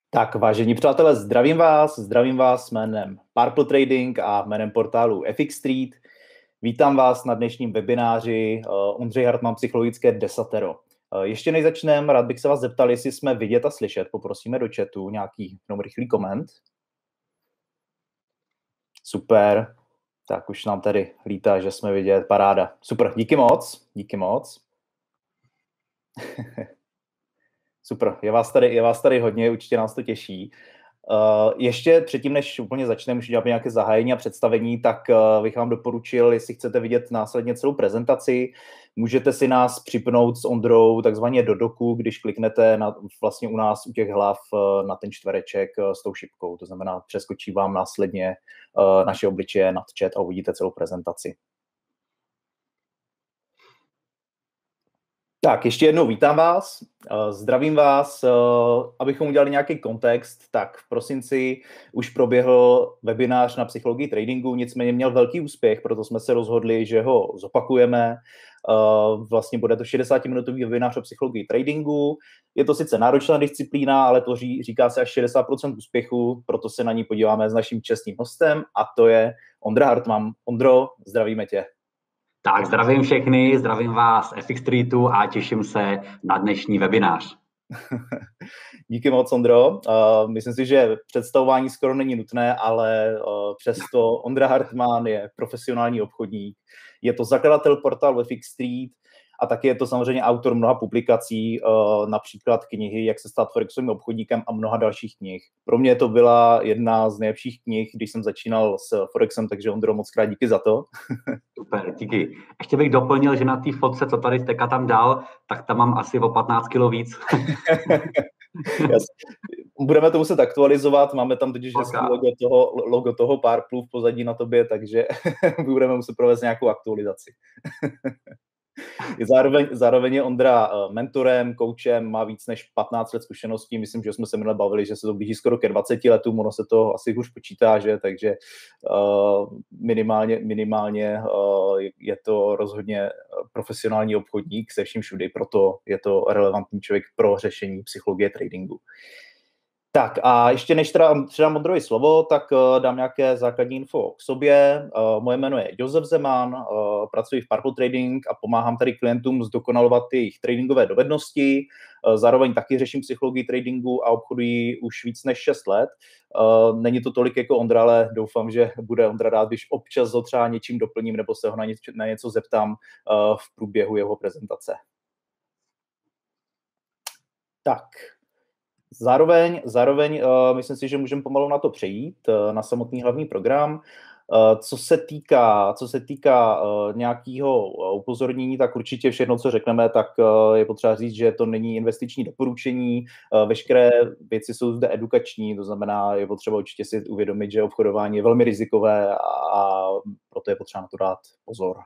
Tak, vážení přátelé, zdravím vás jménem Purple Trading a jménem portálu FX Street. Vítám vás na dnešním webináři Ondřej Hartman, psychologické desatero. Ještě než začneme, rád bych se vás zeptal, jestli jsme vidět a slyšet. Poprosíme do chatu nějaký rychlý koment. Super, tak už nám tady lítá, že jsme vidět, paráda. Super, díky moc. Super, je vás tady hodně, určitě nás to těší. Ještě předtím, než úplně začneme, už uděláme nějaké zahájení a představení, tak bych vám doporučil, jestli chcete vidět následně celou prezentaci, můžete si nás připnout s Ondrou takzvaně do doku, když kliknete vlastně u nás u těch hlav na ten čtvereček s tou šipkou. To znamená, přeskočí vám následně naše obličeje nad chat a uvidíte celou prezentaci. Tak, ještě jednou vítám vás, zdravím vás, abychom udělali nějaký kontext, tak v prosinci už proběhl webinář na psychologii tradingu, nicméně měl velký úspěch, proto jsme se rozhodli, že ho zopakujeme. Vlastně bude to 60-minutový webinář o psychologii tradingu. Je to sice náročná disciplína, ale to říká se až 60% úspěchu, proto se na ní podíváme s naším čestným hostem a to je Ondra Hartman. Ondro, zdravíme tě. Tak zdravím všechny, zdravím vás z FX Streetu a těším se na dnešní webinář. Díky moc, Ondro. Myslím si, že představování skoro není nutné, ale přesto Ondra Hartman je profesionální obchodník. Je to zakladatel portálu FX Street a taky je to samozřejmě autor mnoha publikací, například knihy Jak se stát forexovým obchodníkem a mnoha dalších knih. Pro mě to byla jedna z nejlepších knih, když jsem začínal s forexem, takže Ondro, moc krát díky za to. Super, díky. Ještě bych doplnil, že na té fotce, co tady Steka tam dal, tak tam mám asi o 15 kilo víc. Budeme to muset aktualizovat, máme tam totiž logo toho Purple v pozadí na tobě, takže budeme muset provést nějakou aktualizaci. Zároveň je Ondra mentorem, koučem, má víc než 15 let zkušeností. Myslím, že jsme se minule bavili, že se to blíží skoro ke 20 letům, ono se to asi hůř počítá, že? Takže minimálně je to rozhodně profesionální obchodník se vším všudy, proto je to relevantní člověk pro řešení psychologie tradingu. Tak a ještě než předám Ondrovi slovo, tak dám nějaké základní info k sobě. Moje jméno je Josef Zeman, pracuji v Purple Trading a pomáhám tady klientům zdokonalovat jejich tradingové dovednosti. Zároveň taky řeším psychologii tradingu a obchoduji už víc než 6 let. Není to tolik jako Ondra, ale doufám, že bude Ondra rád, když občas ho třeba něčím doplním nebo se ho na něco zeptám v průběhu jeho prezentace. Tak. Zároveň myslím si, že můžeme pomalu na to přejít, na samotný hlavní program. Co se týká nějakého upozornění, tak určitě všechno, co řekneme, tak je potřeba říct, že to není investiční doporučení. Veškeré věci jsou zde edukační, to znamená, je potřeba určitě si uvědomit, že obchodování je velmi rizikové a proto je potřeba na to dát pozor.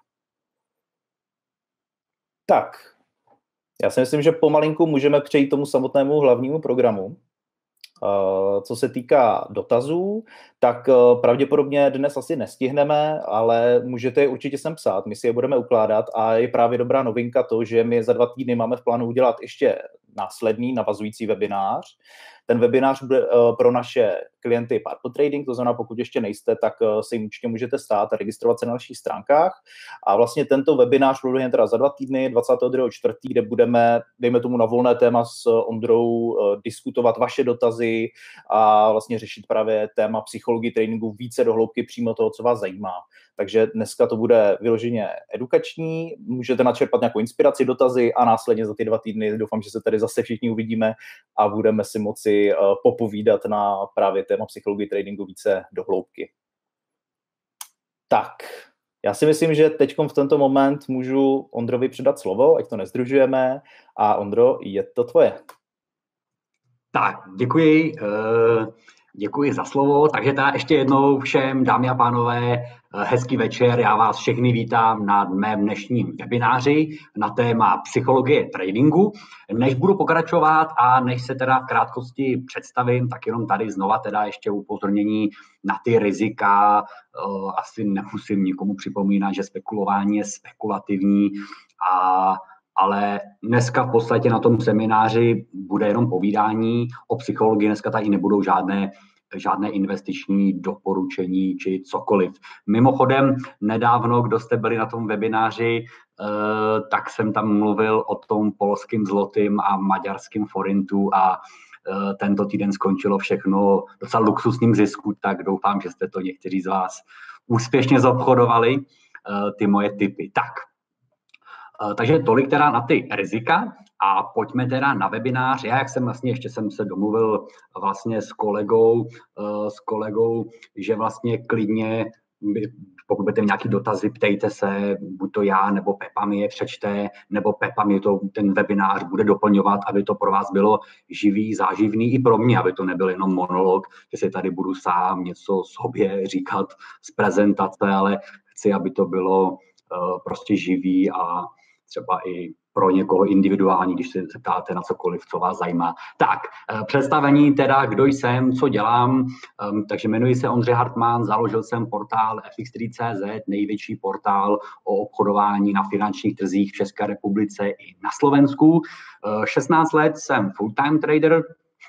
Tak. Já si myslím, že pomalinku můžeme přejít tomu samotnému hlavnímu programu. Co se týká dotazů, tak pravděpodobně dnes asi nestihneme, ale můžete je určitě sem psát, my si je budeme ukládat a je právě dobrá novinka to, že my za 2 týdny máme v plánu udělat ještě následný navazující webinář. Ten webinář bude pro naše klienty Purple Trading, to znamená, pokud ještě nejste, tak se jim určitě můžete stát a registrovat se na našich stránkách. A vlastně tento webinář bude teda za 2 týdny, 22.4., kde budeme, dejme tomu na volné téma s Ondrou, diskutovat vaše dotazy a vlastně řešit právě téma psychologie tradingu více do hloubky přímo toho, co vás zajímá. Takže dneska to bude vyloženě edukační, můžete načerpat nějakou inspiraci, dotazy a následně za ty 2 týdny doufám, že se tady zase všichni uvidíme a budeme si moci popovídat na právě téma psychologie tradingu více do hloubky. Tak, já si myslím, že teď v tento moment můžu Ondrovi předat slovo, ať to nezdružujeme. A Ondro, je to tvoje. Tak, děkuji za slovo. Takže teda ještě jednou všem, dámy a pánové, hezký večer. Já vás všechny vítám na mém dnešním webináři na téma psychologie tradingu. Než budu pokračovat a než se teda v krátkosti představím, tak jenom tady znova teda ještě upozornění na ty rizika. Asi nemusím nikomu připomínat, že spekulování je spekulativní a ale dneska v podstatě na tom semináři bude jenom povídání o psychologii, dneska tady nebudou žádné investiční doporučení či cokoliv. Mimochodem, nedávno, kdo jste byli na tom webináři, tak jsem tam mluvil o tom polským zlotym a maďarským forintu a tento týden skončilo všechno docela luxusním zisku, tak doufám, že jste to někteří z vás úspěšně zobchodovali, ty moje tipy. Takže tolik teda na ty rizika a pojďme teda na webinář. Já, jak jsem vlastně, ještě jsem se domluvil vlastně s kolegou, že vlastně klidně, pokud budete nějaký dotazy, ptejte se, buď to já, nebo Pepa mi je přečte, nebo Pepa mi ten webinář bude doplňovat, aby to pro vás bylo živý, záživný i pro mě, aby to nebyl jenom monolog, že si tady budu sám něco sobě říkat z prezentace, ale chci, aby to bylo prostě živý a třeba i pro někoho individuální, když se ptáte na cokoliv, co vás zajímá. Tak, představení teda, kdo jsem, co dělám, takže jmenuji se Ondřej Hartmann, založil jsem portál FX3.cz, největší portál o obchodování na finančních trzích v České republice i na Slovensku. 16 let jsem full-time trader,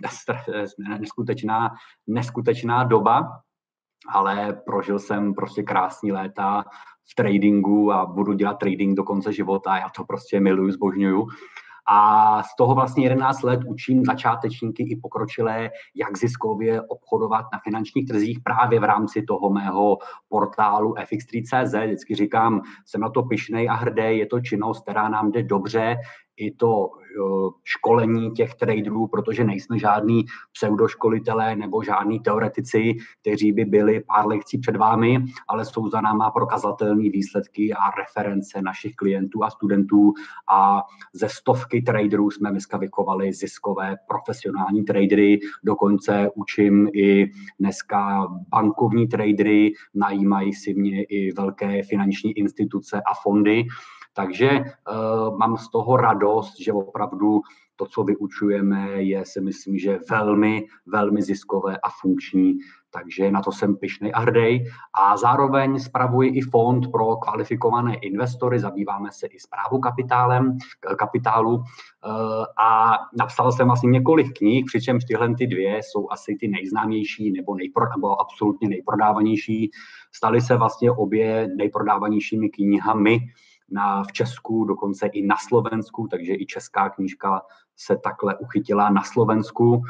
neskutečná doba, ale prožil jsem prostě krásný léta v tradingu a budu dělat trading do konce života, já to prostě miluju, zbožňuju. A z toho vlastně 11 let učím začátečníky i pokročilé, jak ziskově obchodovat na finančních trzích právě v rámci toho mého portálu FX3.cz. Vždycky říkám, jsem na to pyšnej a hrdý, je to činnost, která nám jde dobře, i to školení těch traderů, protože nejsme žádní pseudoškolitelé nebo žádní teoretici, kteří by byli pár lekcí před vámi, ale jsou za náma prokazatelné výsledky a reference našich klientů a studentů a ze stovky traderů jsme dneska vychovali ziskové profesionální tradery, dokonce učím i dneska bankovní tradery, najímají si mě i velké finanční instituce a fondy. Takže mám z toho radost, že opravdu to, co vyučujeme, je, si myslím, že velmi, velmi ziskové a funkční. Takže na to jsem pyšnej a hrdý. A zároveň spravuji i fond pro kvalifikované investory, zabýváme se i správou kapitálu a napsal jsem vlastně několik knih, přičemž tyhle ty dvě jsou asi ty nejznámější nebo absolutně nejprodávanější. Staly se vlastně obě nejprodávanějšími knihami v Česku, dokonce i na Slovensku, takže i česká knížka se takhle uchytila na Slovensku.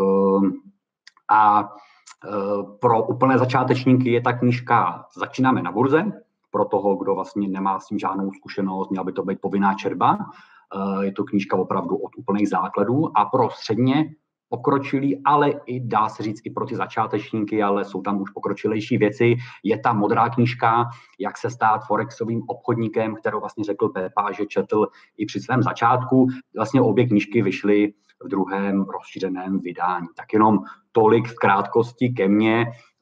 A pro úplné začátečníky je ta knížka Začínáme na burze, pro toho, kdo vlastně nemá s tím žádnou zkušenost, měla by to být povinná četba. Je to knížka opravdu od úplných základů a pro středně pokročilý, ale i dá se říct i pro ty začátečníky, ale jsou tam už pokročilejší věci. Je ta modrá knížka, jak se stát forexovým obchodníkem, kterou vlastně řekl Pepa, že četl i při svém začátku. Vlastně obě knížky vyšly v druhém rozšířeném vydání. Tak jenom tolik v krátkosti ke mně,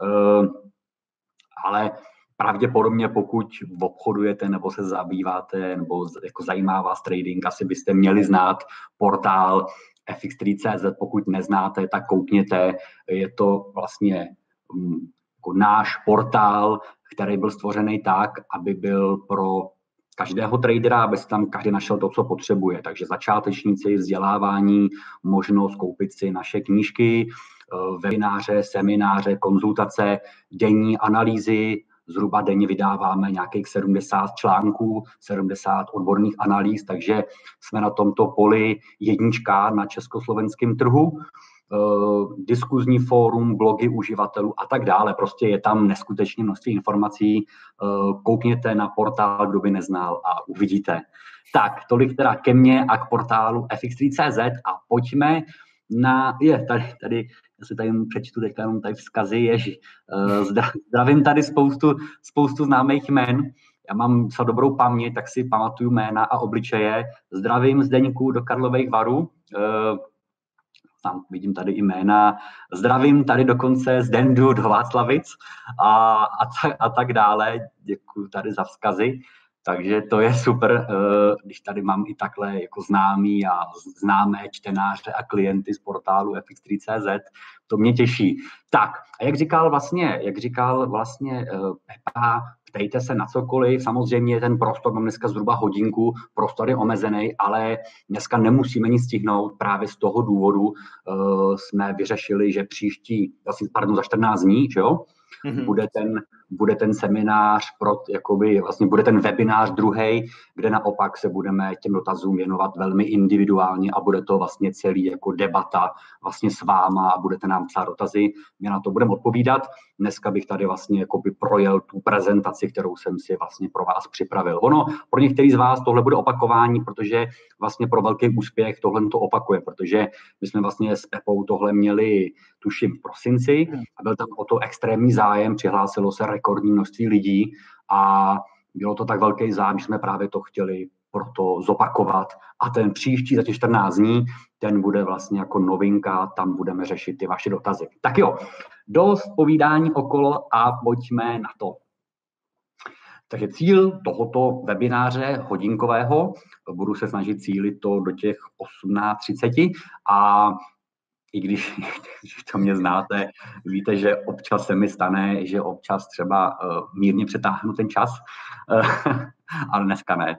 ale pravděpodobně pokud obchodujete nebo se zabýváte nebo jako zajímá vás trading, asi byste měli znát portál FX3.cz, pokud neznáte, tak koukněte. Je to vlastně jako náš portál, který byl stvořený tak, aby byl pro každého tradera, aby si tam každý našel to, co potřebuje. Takže začátečníci, vzdělávání, možnost koupit si naše knížky, webináře, semináře, konzultace, denní analýzy. Zhruba denně vydáváme nějakých 70 článků, 70 odborných analýz, takže jsme na tomto poli jednička na československém trhu. Diskuzní fórum, blogy uživatelů a tak dále. Prostě je tam neskutečně množství informací. Koukněte na portál, kdo by neznal a uvidíte. Tak, tolik teda ke mně a k portálu FX3.cz a pojďme na... Tady já si tady přečtu teďka jenom tady vzkazy, zdravím tady spoustu známých jmen. Já mám za dobrou paměť, tak si pamatuju jména a obličeje. Zdravím Zdeňku do Karlových Varů. Tam vidím tady i jména. Zdravím tady dokonce z Dendu do Václavic a tak dále. Děkuji tady za vzkazy. Takže to je super, když tady mám i takhle jako známý a známé čtenáře a klienty z portálu FX3.cz. To mě těší. Tak, a jak říkal vlastně Pepa, ptejte se na cokoliv. Samozřejmě ten prostor mám dneska zhruba hodinku, prostor je omezený, ale dneska nemusíme nic stihnout. Právě z toho důvodu jsme vyřešili, že za 14 dní, že jo? Bude ten seminář, bude ten webinář druhý, kde naopak se budeme těm dotazům věnovat velmi individuálně a bude to vlastně celý jako debata vlastně s váma a budete nám psát dotazy, my na to budeme odpovídat. Dneska bych tady vlastně jakoby projel tu prezentaci, kterou jsem si vlastně pro vás připravil. Ono, pro některý z vás tohle bude opakování, protože vlastně pro velký úspěch tohle to opakuje, protože my jsme vlastně s Pepou tohle měli, tuším, v prosinci a byl tam o to extrémní zájem, přihlásilo se rekordní množství lidí a bylo to tak velký zájem, že jsme právě to chtěli proto zopakovat a ten příští za těch 14 dní, ten bude vlastně jako novinka, tam budeme řešit ty vaše dotazy. Tak jo, dost povídání okolo a pojďme na to. Takže cíl tohoto webináře hodinkového, budu se snažit cílit to do těch 18:30 a i když to mě znáte, víte, že občas se mi stane, že občas třeba mírně přetáhnu ten čas, ale dneska ne.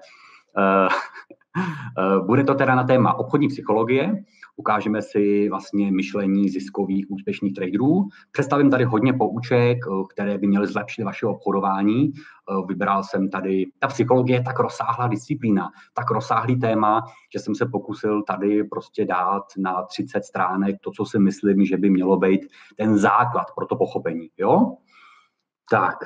Bude to teda na téma obchodní psychologie, ukážeme si vlastně myšlení ziskových úspěšných traderů. Představím tady hodně pouček, které by měly zlepšit vaše obchodování. Vybral jsem tady, ta psychologie je tak rozsáhlá disciplína, tak rozsáhlý téma, že jsem se pokusil tady prostě dát na 30 stránek to, co si myslím, že by mělo být ten základ pro to pochopení. Jo? Tak.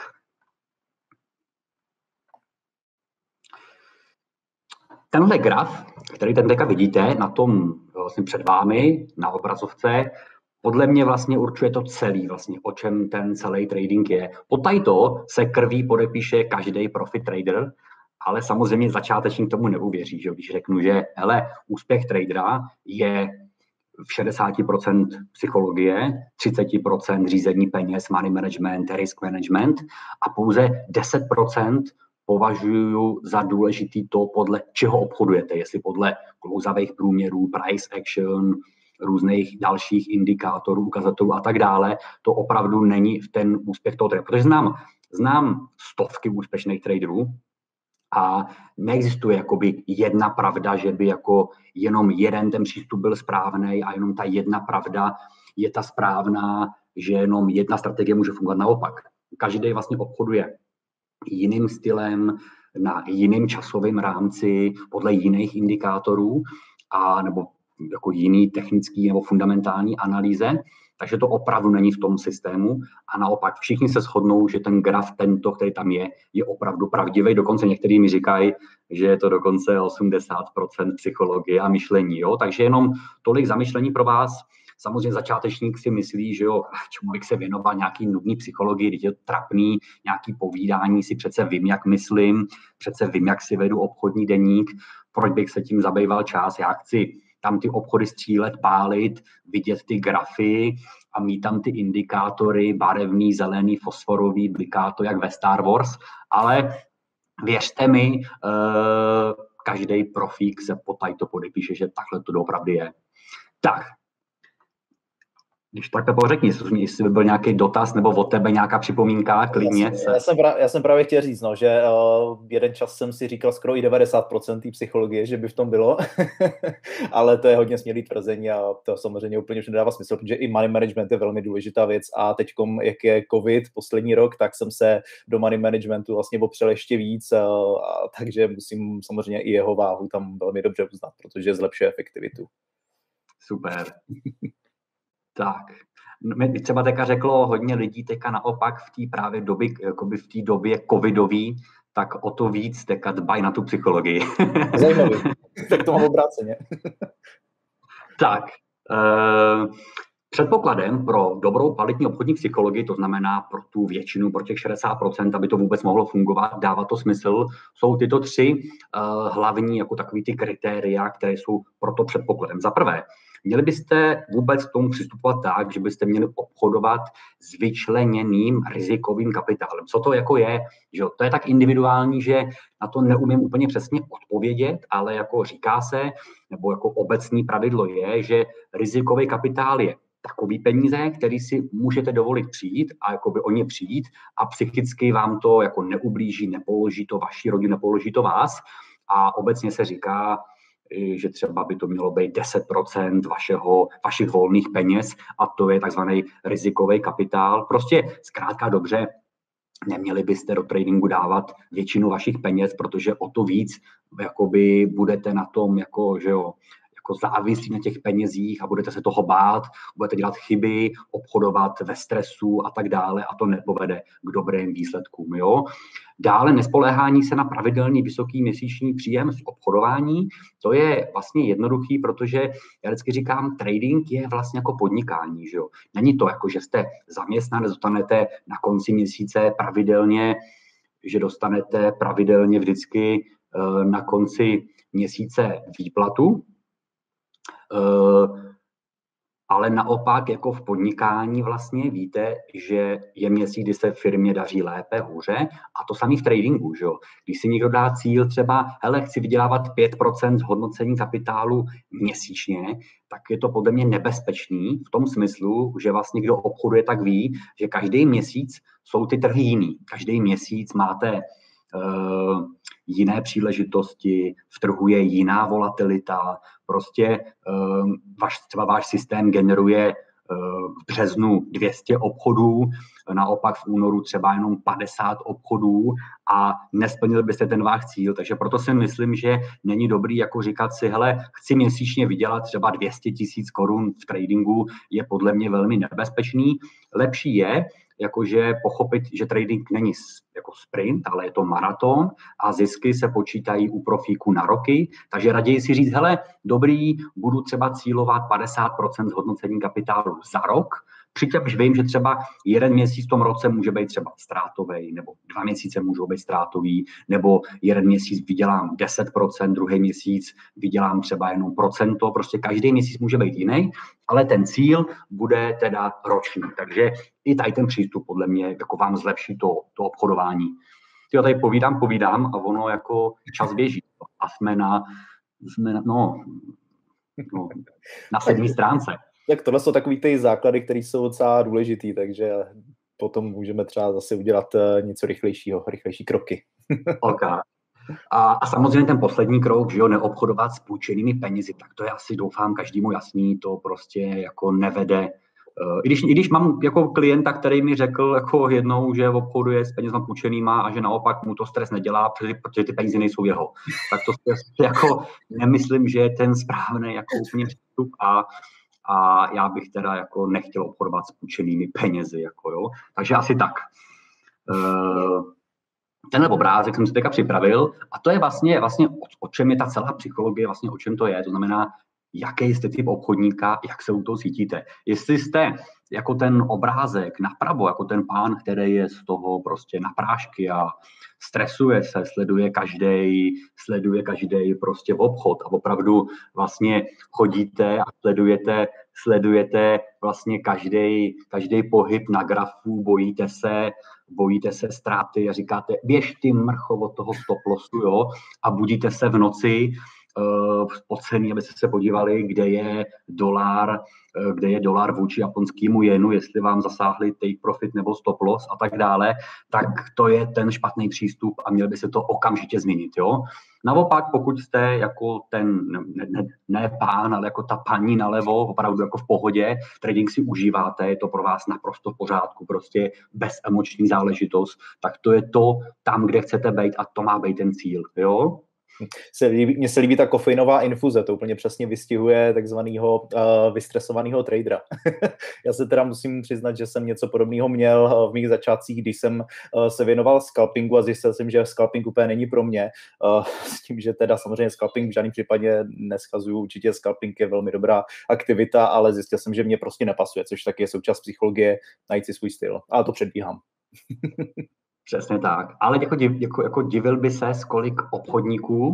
Tenhle graf, který teďka vidíte na tom vlastně před vámi, na obrazovce, podle mě vlastně určuje to celý, vlastně, o čem ten celý trading je. Pod tajto se krví podepíše každý profit trader, ale samozřejmě začátečník tomu neuvěří, že když řeknu, že úspěch tradera je v 60% psychologie, 30% řízení peněz, money management, risk management a pouze 10% považuji za důležitý to, podle čeho obchodujete, jestli podle klouzavých průměrů, price action, různých dalších indikátorů, ukazatelů a tak dále, to opravdu není v ten úspěch toho traderu. Protože znám stovky úspěšných traderů a neexistuje jakoby jedna pravda, že by jako jenom jeden ten přístup byl správný a jenom ta jedna pravda je ta správná, že jenom jedna strategie může fungovat naopak. Každý vlastně obchoduje jiným stylem, na jiném časovém rámci, podle jiných indikátorů a nebo jako jiný technický nebo fundamentální analýze, takže to opravdu není v tom systému a naopak všichni se shodnou, že ten graf tento, který tam je opravdu pravdivý, dokonce některý mi říkají, že je to dokonce 80% psychologie a myšlení, jo? Takže jenom tolik zamyšlení pro vás. Samozřejmě začátečník si myslí, že jo, čemu bych se věnoval nějaký nudný psychologii, když je to trapný, nějaký povídání, si přece vím, jak myslím, přece vím, jak si vedu obchodní deník, proč bych se tím zabýval čas, já chci tam ty obchody střílet, pálit, vidět ty grafy a mít tam ty indikátory, barevný, zelený, fosforový, bliká to jak ve Star Wars, ale věřte mi, každý profík se to podepíše, že takhle to doopravdy je. Tak, když tak to řekni, jestli by byl nějaký dotaz nebo od tebe nějaká připomínka, klidně. Já jsem právě chtěl říct, no, že jeden čas jsem si říkal skoro i 90% té psychologie, že by v tom bylo, ale to je hodně smělý tvrzení a to samozřejmě úplně už nedává smysl, protože i money management je velmi důležitá věc a teďkom, jak je covid poslední rok, tak jsem se do money managementu vlastně opřel ještě víc, takže musím samozřejmě i jeho váhu tam velmi dobře uznat, protože zlepšuje efektivitu. Super. Tak, mi třeba teďka řeklo hodně lidí teďka naopak v té právě době, jakoby v té době covidový, tak o to víc teďka dbají na tu psychologii. Zajímavý, tak to mám obráceně. Tak, předpokladem pro dobrou kvalitní obchodní psychologii, to znamená pro tu většinu, pro těch 60%, aby to vůbec mohlo fungovat, dává to smysl, jsou tyto tři hlavní jako takový ty kritéria, které jsou pro to předpokladem. Za prvé, Měli byste vůbec k tomu přistupovat tak, že byste měli obchodovat s vyčleněným rizikovým kapitálem. Co to jako je? Že to je tak individuální, že na to neumím úplně přesně odpovědět, ale jako říká se, nebo jako obecný pravidlo je, že rizikový kapitál je takový peníze, který si můžete dovolit přijít a jakoby o ně přijít a psychicky vám to jako neublíží, nepoloží to vaši rodinu, nepoloží to vás. A obecně se říká, že třeba by to mělo být 10% vašich volných peněz a to je takzvaný rizikový kapitál. Prostě zkrátka dobře, neměli byste do tradingu dávat většinu vašich peněz, protože o to víc jakoby budete na tom jako, že jo, jako závislí na těch penězích a budete se toho bát, budete dělat chyby, obchodovat ve stresu a tak dále a to nepovede k dobrým výsledkům. Jo? Dále nespoléhání se na pravidelný vysoký měsíční příjem z obchodování, to je vlastně jednoduchý, protože já vždycky říkám, trading je vlastně jako podnikání. Že jo? Není to jako, že jste zaměstnanec, dostanete na konci měsíce pravidelně, že dostanete pravidelně vždycky na konci měsíce výplatu, ale naopak jako v podnikání vlastně víte, že je měsíc, kdy se firmě daří lépe, hůře a to samý v tradingu, že jo. Když si někdo dá cíl třeba, hele, chci vydělávat 5% zhodnocení kapitálu měsíčně, tak je to podle mě nebezpečný v tom smyslu, že vlastně kdo obchoduje, tak ví, že každý měsíc jsou ty trhy jiný. Každý měsíc máte jiné příležitosti, v trhu je jiná volatilita, prostě třeba váš systém generuje v březnu 200 obchodů, naopak v únoru třeba jenom 50 obchodů a nesplnil byste ten váš cíl, takže proto si myslím, že není dobrý jako říkat si, hele, chci měsíčně vydělat třeba 200 000 korun v tradingu, je podle mě velmi nebezpečný. Lepší je, jakože pochopit, že trading není jako sprint, ale je to maraton a zisky se počítají u profíků na roky, takže raději si říct, hele, dobrý, budu třeba cílovat 50% zhodnocení kapitálu za rok, přičemž vím, že třeba jeden měsíc v tom roce může být třeba ztrátový, nebo 2 měsíce můžou být ztrátový, nebo jeden měsíc vydělám 10%, druhý měsíc vydělám třeba jenom procento, prostě každý měsíc může být jiný, ale ten cíl bude teda roční, takže i tady ten přístup podle mě jako vám zlepší to obchodování. Já tady povídám a ono jako čas běží a jsme na 7. stránce. Tak tohle jsou takový ty základy, které jsou docela důležitý, takže potom můžeme třeba zase udělat něco rychlejší kroky. Okay. A samozřejmě ten poslední krok, že jo, neobchodovat s půjčenými penězi, tak to je asi doufám každému jasný, to prostě jako nevede. I když mám jako klienta, který mi řekl jako jednou, že obchoduje s penězma půjčenýma a že naopak mu to stres nedělá, protože ty peníze nejsou jeho. Tak to jako nemyslím, že je ten správný jako úplně přístup a já bych teda jako nechtěl obchodovat s půjčenými penězi, jako jo. Takže asi tak. Tenhle obrázek jsem si teďka připravil a to je vlastně o čem je ta celá psychologie, vlastně o čem to je, to znamená, jaký jste typ obchodníka, jak se u toho cítíte. Jestli jste jako ten obrázek napravo, jako ten pán, který je z toho prostě na prášky a stresuje se, sleduje každý prostě obchod a opravdu vlastně chodíte a sledujete vlastně každý pohyb na grafu, bojíte se ztráty a říkáte, běž ty mrcho od toho stop lossu, jo, a budíte se v noci spocený, abyste se podívali, kde je dolar vůči japonskému jenu, jestli vám zasáhli take profit nebo stop loss a tak dále, tak to je ten špatný přístup a měl by se to okamžitě změnit, jo. Naopak, pokud jste jako ten, ne pán, ale jako ta paní nalevo, opravdu jako v pohodě, trading si užíváte, je to pro vás naprosto v pořádku, prostě bezemoční záležitost, tak to je to tam, kde chcete být a to má být ten cíl, jo. Mně se líbí ta kofeinová infuze, to úplně přesně vystihuje takzvanýho vystresovaného tradera. Já se teda musím přiznat, že jsem něco podobného měl v mých začátcích, když jsem se věnoval scalpingu a zjistil jsem, že scalping úplně není pro mě. S tím, že teda samozřejmě scalping v žádném případě neschazuju, určitě scalping je velmi dobrá aktivita, ale zjistil jsem, že mě prostě nepasuje, což taky je součást psychologie, najít si svůj styl. A to předbíhám. Přesně tak. Ale jako divil by se, kolik obchodníků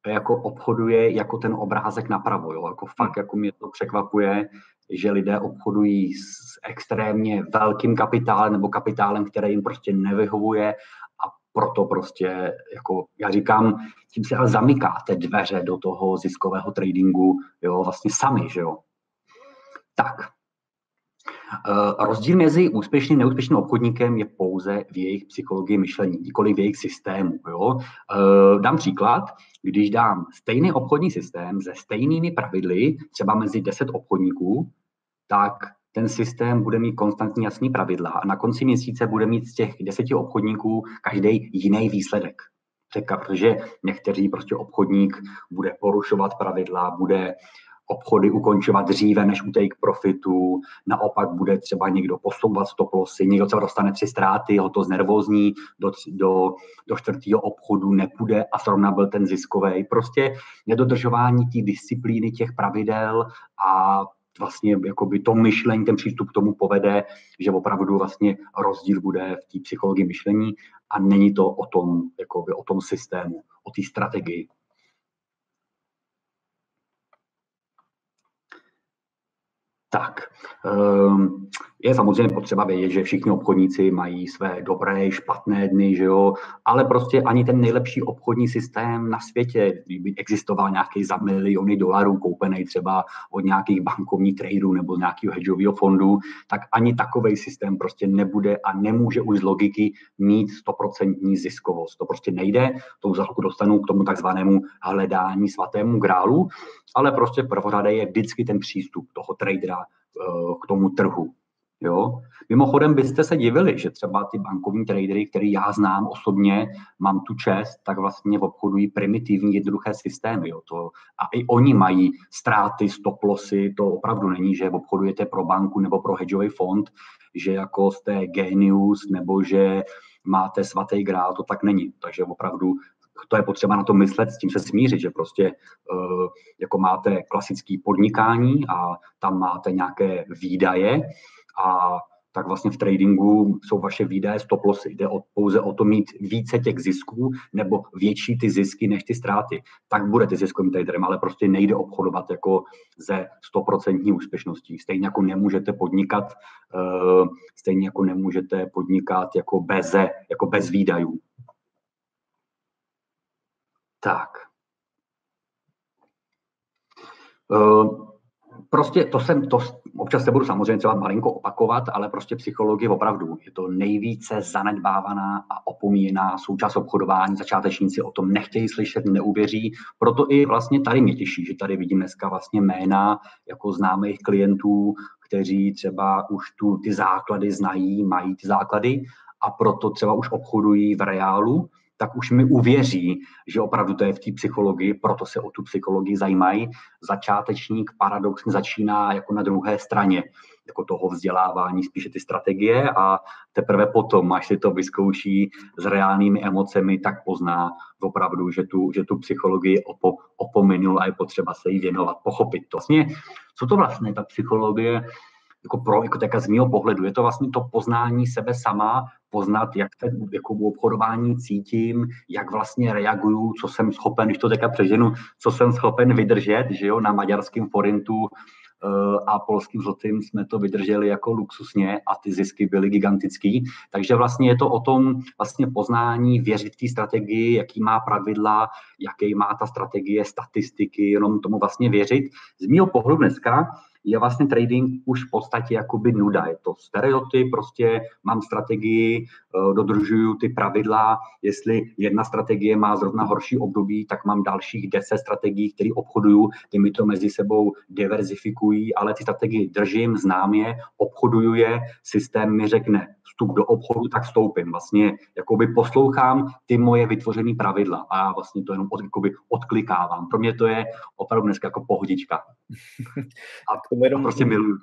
jako obchoduje jako ten obrázek napravo, jo? Jako fakt jako mě to překvapuje, že lidé obchodují s extrémně velkým kapitálem nebo kapitálem, který jim prostě nevyhovuje a proto prostě, jako já říkám, tím se ale zamykáte dveře do toho ziskového tradingu, jo, vlastně sami, že jo. Tak, rozdíl mezi úspěšným a neúspěšným obchodníkem je pouze v jejich psychologii myšlení, nikoli v jejich systému. Jo? Dám příklad, když dám stejný obchodní systém se stejnými pravidly, třeba mezi 10 obchodníků, tak ten systém bude mít konstantní jasný pravidla a na konci měsíce bude mít z těch 10 obchodníků každý jiný výsledek. Protože někteří prostě obchodník bude porušovat pravidla, bude obchody ukončovat dříve, než utejí k profitu, naopak bude třeba někdo posouvat stop lossy, někdo třeba dostane 3 ztráty, ho to znervózní, do 4. obchodu nepůjde a zrovna byl ten ziskový. Prostě nedodržování té disciplíny, těch pravidel a vlastně jakoby to myšlení, ten přístup k tomu povede, že opravdu vlastně rozdíl bude v té psychologii myšlení a není to o tom, jakoby o tom systému, o té strategii. Tak, je samozřejmě potřeba vědět, že všichni obchodníci mají své dobré, špatné dny, že jo, ale prostě ani ten nejlepší obchodní systém na světě, kdyby existoval nějaký za miliony dolarů koupený třeba od nějakých bankovních traderů nebo nějakého hedžového fondu, tak ani takový systém prostě nebude a nemůže už z logiky mít 100% ziskovost. To prostě nejde, to za chvilku dostanu k tomu takzvanému hledání svatému grálu, ale prostě prvořadé je vždycky ten přístup toho tradera k tomu trhu. Jo? Mimochodem byste se divili, že třeba ty bankovní tradery, který já znám osobně, mám tu čest, tak vlastně obchodují primitivní jednoduché systémy. Jo? A i oni mají ztráty, stop lossy, to opravdu není, že obchodujete pro banku nebo pro hedžový fond, že jako jste genius nebo že máte svatý grál, to tak není. Takže opravdu to je potřeba na to myslet, s tím se smířit, že prostě jako máte klasické podnikání a tam máte nějaké výdaje a tak vlastně v tradingu jsou vaše výdaje stop lossy. Jde pouze o to mít více těch zisků nebo větší ty zisky než ty ztráty. Tak budete ziskovým traderem, ale prostě nejde obchodovat jako ze 100% úspěšností. Stejně jako nemůžete podnikat jako bez výdajů. Tak. Prostě to občas se budu samozřejmě třeba malinko opakovat, ale prostě psychologie opravdu je to nejvíce zanedbávaná a opomíjená součást obchodování. Začátečníci o tom nechtějí slyšet, neuvěří. Proto i vlastně tady mě těší, že tady vidím dneska vlastně jména jako známých klientů, kteří třeba už ty základy znají, mají ty základy a proto třeba už obchodují v reálu, tak už mi uvěří, že opravdu to je v té psychologii, proto se o tu psychologii zajímají. Začátečník paradoxně začíná jako na druhé straně jako toho vzdělávání, spíše ty strategie a teprve potom, až si to vyzkouší s reálnými emocemi, tak pozná opravdu, že tu psychologii opominul a je potřeba se jí věnovat, pochopit to. Vlastně, co to vlastně ta psychologie jako tak z mého pohledu, je to vlastně to poznání sebe sama, poznat, jak se jako v obchodování cítím, jak vlastně reaguju, co jsem schopen, když to teďka přeženu, co jsem schopen vydržet, že jo, na maďarském forintu a polským zlotým jsme to vydrželi jako luxusně a ty zisky byly gigantický. Takže vlastně je to o tom vlastně poznání, věřit té strategii, jaký má pravidla, jaký má ta strategie, statistiky, jenom tomu vlastně věřit. Z mého pohledu dneska je vlastně trading už v podstatě jakoby nuda. Je to stereotyp, prostě mám strategii, dodržuju ty pravidla, jestli jedna strategie má zrovna horší období, tak mám dalších 10 strategií, které obchoduju, ty mi to mezi sebou diverzifikují, ale ty strategie držím, znám je, obchoduju je, systém mi řekne vstup do obchodu, tak vstoupím. Vlastně jakoby poslouchám ty moje vytvořené pravidla a vlastně to jenom odklikávám. Pro mě to je opravdu dneska jako pohodička. A prostě miluju to.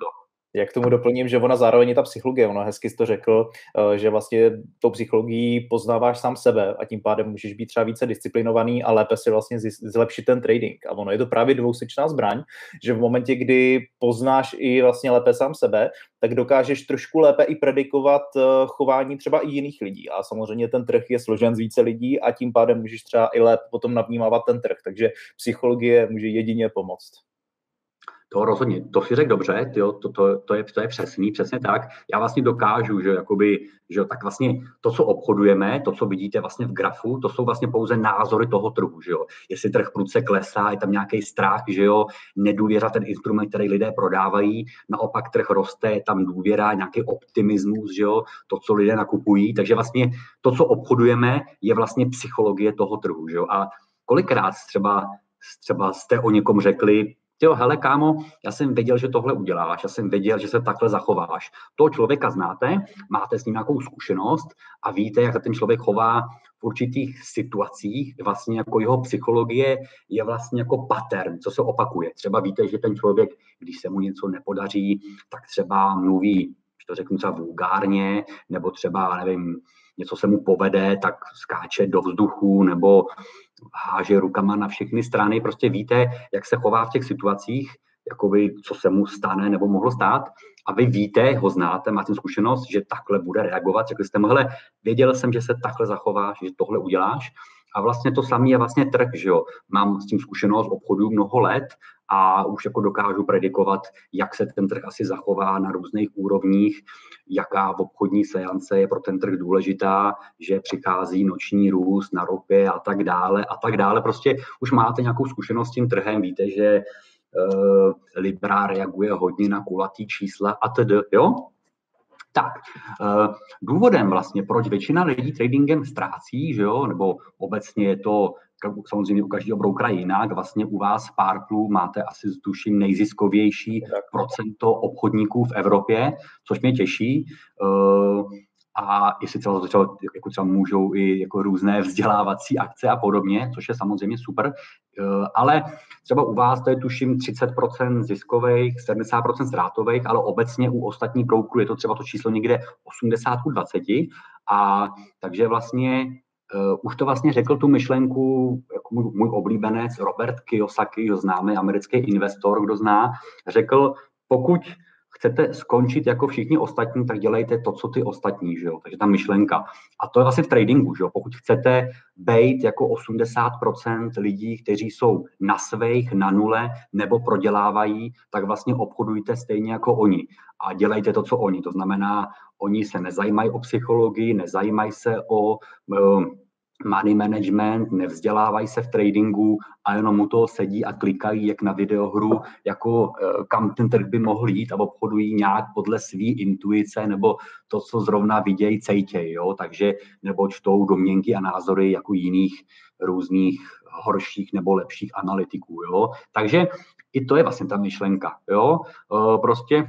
Jak k tomu doplním, že ona zároveň je ta psychologie, ona hezky to řekl, že vlastně tou psychologií poznáváš sám sebe a tím pádem můžeš být třeba více disciplinovaný a lépe si vlastně zlepšit ten trading. A ono je to právě dvousečná zbraň, že v momentě, kdy poznáš i vlastně lépe sám sebe, tak dokážeš trošku lépe i predikovat chování třeba i jiných lidí. A samozřejmě ten trh je složen z více lidí a tím pádem můžeš třeba i lépe potom navnímávat ten trh. Takže psychologie může jedině pomoct. To rozhodně, to si řekl dobře, to je přesně tak. Já vlastně dokážu, že tak vlastně to, co obchodujeme, to, co vidíte vlastně v grafu, to jsou vlastně pouze názory toho trhu, že jo. Jestli trh prudce klesá, je tam nějaký strach, že jo, nedůvěra ten instrument, který lidé prodávají, naopak trh roste, je tam důvěra, nějaký optimismus, že jo, to, co lidé nakupují, takže vlastně to, co obchodujeme, je vlastně psychologie toho trhu, že jo. A kolikrát třeba jste o někom řekli, jo, hele kámo, já jsem věděl, že tohle uděláš, já jsem věděl, že se takhle zachováš. Toho člověka znáte, máte s ním nějakou zkušenost a víte, jak se ten člověk chová v určitých situacích. Vlastně jako jeho psychologie je vlastně jako pattern, co se opakuje. Třeba víte, že ten člověk, když se mu něco nepodaří, tak třeba mluví, když to řeknu třeba vulgárně, nebo třeba, nevím, něco se mu povede, tak skáče do vzduchu, nebo háže rukama na všechny strany. Prostě víte, jak se chová v těch situacích, jakoby, co se mu stane nebo mohlo stát. A vy víte, ho znáte, máte zkušenost, že takhle bude reagovat. Řekli jste mu, hele, věděl jsem, že se takhle zachováš, že tohle uděláš. A vlastně to samé je vlastně trh, že jo. Mám s tím zkušenost, obchoduju mnoho let a už jako dokážu predikovat, jak se ten trh asi zachová na různých úrovních, jaká v obchodní seance je pro ten trh důležitá, že přichází noční růst na ropě a tak dále a tak dále. Prostě už máte nějakou zkušenost s tím trhem, víte, že Libra reaguje hodně na kulatý čísla a td. Jo? Tak, důvodem vlastně, proč většina lidí tradingem ztrácí, že jo, nebo obecně je to samozřejmě u každého brokera jinak, vlastně u vás v Purple máte asi tuším nejziskovější procento obchodníků v Evropě, což mě těší. A jestli třeba můžou i jako různé vzdělávací akce a podobně, což je samozřejmě super, ale třeba u vás to je tuším 30% ziskových, 70% ztrátových, ale obecně u ostatních brokerů je to třeba to číslo někde 80-20 a takže vlastně už to vlastně řekl tu myšlenku jako můj oblíbenec Robert Kiyosaki, známý americký investor, kdo zná, řekl, pokud chcete skončit jako všichni ostatní, tak dělejte to, co ty ostatní, že jo? Takže ta myšlenka. A to je vlastně v tradingu, že jo? Pokud chcete být jako 80% lidí, kteří jsou na svých, na nule, nebo prodělávají, tak vlastně obchodujte stejně jako oni. A dělejte to, co oni. To znamená, oni se nezajímají o psychologii, nezajímají se o money management, nevzdělávají se v tradingu a jenom u toho sedí a klikají jak na videohru, jako kam ten trh by mohl jít a obchodují nějak podle svý intuice nebo to, co zrovna vidějí, cejtěj, jo, takže nebo čtou domněnky a názory jako jiných různých horších nebo lepších analytiků, jo. Takže i to je vlastně ta myšlenka, jo. Prostě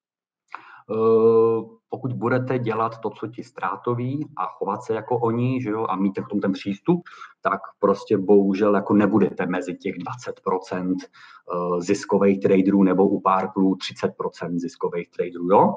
pokud budete dělat to, co ti ztrátoví a chovat se jako oni, že jo, a mít k tomu ten přístup, tak prostě bohužel jako nebudete mezi těch 20% ziskových traderů nebo u Purple 30% ziskových traderů, jo.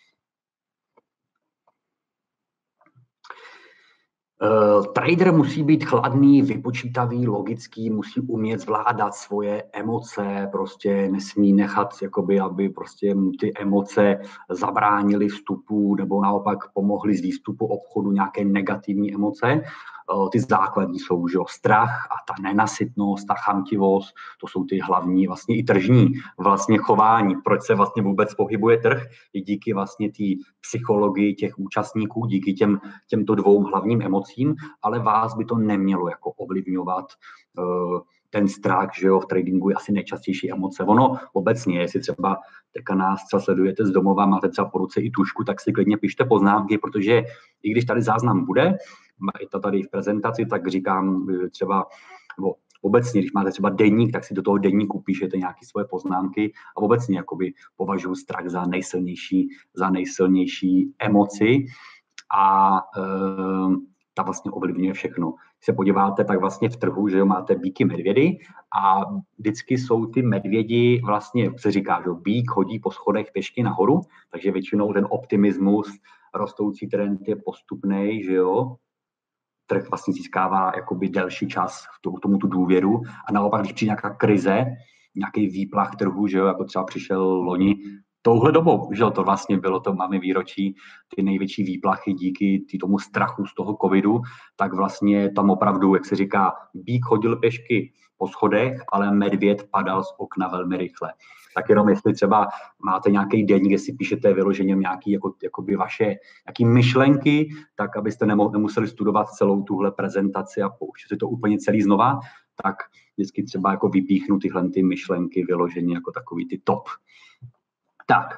Trader musí být chladný, vypočítavý, logický, musí umět zvládat svoje emoce, prostě nesmí nechat, jakoby, aby prostě ty emoce zabránily vstupu nebo naopak pomohly z výstupu obchodu nějaké negativní emoce. Ty základní jsou, že jo, strach a ta nenasytnost, ta chamtivost, to jsou ty hlavní vlastně i tržní vlastně chování. Proč se vlastně vůbec pohybuje trh? I díky vlastně té psychologii těch účastníků, díky těmto dvou hlavním emocím, ale vás by to nemělo jako ovlivňovat ten strach, že jo, v tradingu je asi nejčastější emoce. Ono obecně, jestli třeba teďka nás třeba sledujete z domova, máte třeba po ruce i tužku, tak si klidně pište poznámky, protože i když tady záznam bude, je to tady v prezentaci, tak říkám třeba, nebo obecně, když máte třeba deník, tak si do toho deníku píšete nějaké svoje poznámky a obecně jakoby považuji strach za nejsilnější emoci a ta vlastně ovlivňuje všechno. se podíváte, tak vlastně v trhu, že jo, máte býky, medvědy a vždycky jsou ty medvědi vlastně, se říká, že býk chodí po schodech pěšky nahoru, takže většinou ten optimismus, rostoucí trend je postupnej, že jo, trh vlastně získává jakoby delší čas k tomu tu důvěru a naopak, když přijde nějaká krize, nějaký výplach trhu, že jo, jako třeba přišel loni touhle dobou, že jo, to vlastně bylo, to máme výročí, ty největší výplachy díky tomu strachu z toho covidu, tak vlastně tam opravdu, jak se říká, býk chodil pěšky po schodech, ale medvěd padal z okna velmi rychle. Tak jenom jestli třeba máte nějaký den, kde si píšete vyloženě nějaký jakoby vaše nějaký myšlenky, tak abyste nemuseli studovat celou tuhle prezentaci a pouštět si to úplně celý znova, tak vždycky třeba jako vypíchnu tyhle ty myšlenky vyloženě jako takový ty top. Tak,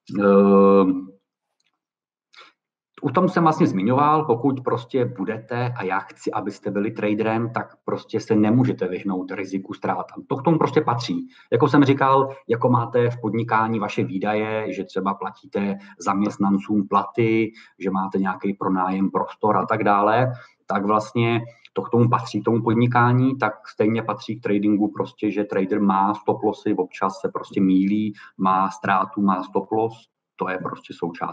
u tom jsem vlastně zmiňoval, pokud prostě budete a já chci, abyste byli traderem, tak prostě se nemůžete vyhnout riziku ztrátám. To k tomu prostě patří. Jako jsem říkal, jako máte v podnikání vaše výdaje, že třeba platíte zaměstnancům platy, že máte nějaký pronájem prostor a tak dále, tak vlastně to k tomu patří, k tomu podnikání, tak stejně patří k tradingu prostě, že trader má stop lossy, občas se prostě mýlí, má ztrátu, má stop loss, to je prostě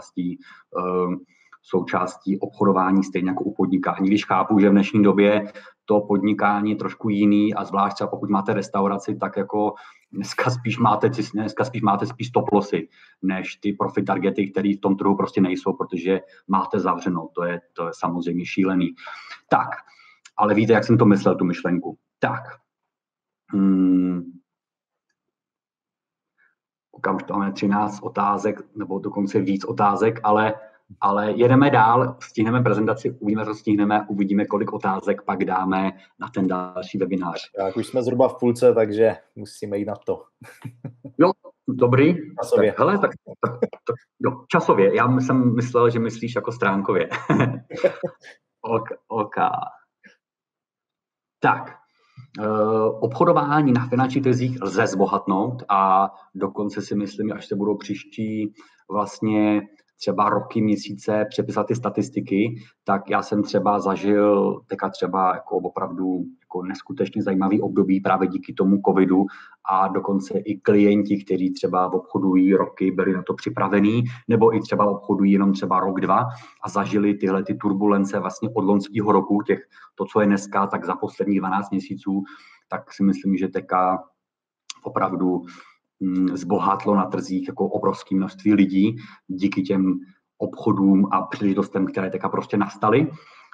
součástí obchodování, stejně jako u podnikání. Když chápu, že v dnešní době to podnikání je trošku jiný a zvlášť třeba pokud máte restauraci, tak jako dneska spíš máte stop lossy, než ty profit targety, které v tom trhu prostě nejsou, protože máte zavřeno. To je samozřejmě šílený. Tak, ale víte, jak jsem to myslel, tu myšlenku. Tak. Koukám, že tam máme 13 otázek, nebo dokonce víc otázek, ale jedeme dál, stihneme prezentaci, uvidíme, kolik otázek pak dáme na ten další webinář. Tak už jsme zhruba v půlce, takže musíme jít na to. Jo, dobrý. Časově. Tak, hele, tak jo, časově. Já jsem myslel, že myslíš jako stránkově. OK. Tak, obchodování na finančních trzích lze zbohatnout a dokonce si myslím, až se budou příští vlastně třeba roky, měsíce přepisat ty statistiky, tak já jsem třeba zažil třeba jako opravdu jako neskutečně zajímavý období právě díky tomu covidu a dokonce i klienti, kteří třeba obchodují roky, byli na to připravení, nebo i třeba obchodují jenom třeba rok, dva a zažili tyhle ty turbulence vlastně od loňského roku, to, co je dneska, tak za posledních 12 měsíců, tak si myslím, že TK opravdu zbohatlo na trzích jako obrovské množství lidí díky těm obchodům a příležitostem, které teďka prostě nastaly.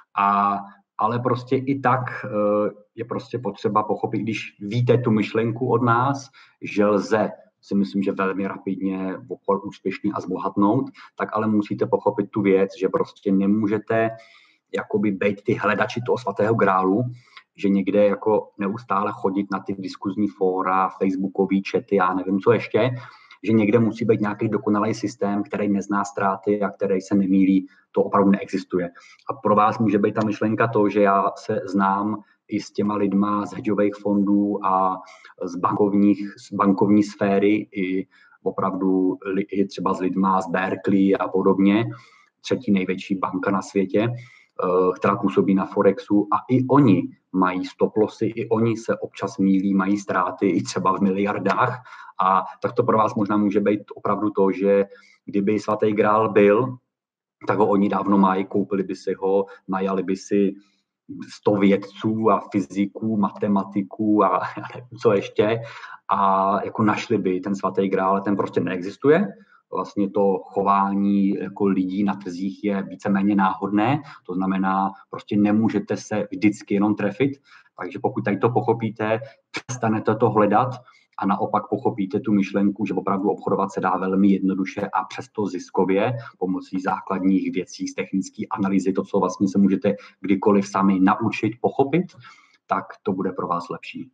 Ale prostě i tak je prostě potřeba pochopit, když víte tu myšlenku od nás, že lze, si myslím, že velmi rapidně obchod úspěšně a zbohatnout, tak ale musíte pochopit tu věc, že prostě nemůžete jakoby být ty hledači toho svatého grálu, že někde jako neustále chodit na ty diskuzní fóra, facebookový chaty, já nevím co ještě, že někde musí být nějaký dokonalý systém, který nezná ztráty a který se nemýlí, to opravdu neexistuje. A pro vás může být ta myšlenka to, že já se znám i s těma lidma z hedžových fondů a z bankovní sféry, i opravdu i třeba s lidma z Berkeley a podobně, třetí největší banka na světě, která působí na Forexu a i oni mají stop lossy, i oni se občas mýlí, mají ztráty i třeba v miliardách a tak to pro vás možná může být opravdu to, že kdyby svatý grál byl, tak ho oni dávno mají, koupili by si ho, najali by si 100 vědců a fyziků, matematiků a nevím co ještě a jako našli by ten svatý grál, ale ten prostě neexistuje. Vlastně to chování jako lidí na trzích je víceméně náhodné, to znamená, prostě nemůžete se vždycky jenom trefit, takže pokud tady to pochopíte, přestanete to hledat a naopak pochopíte tu myšlenku, že opravdu obchodovat se dá velmi jednoduše a přesto ziskově pomocí základních věcí z technické analýzy, to, co vlastně se můžete kdykoliv sami naučit, pochopit, tak to bude pro vás lepší.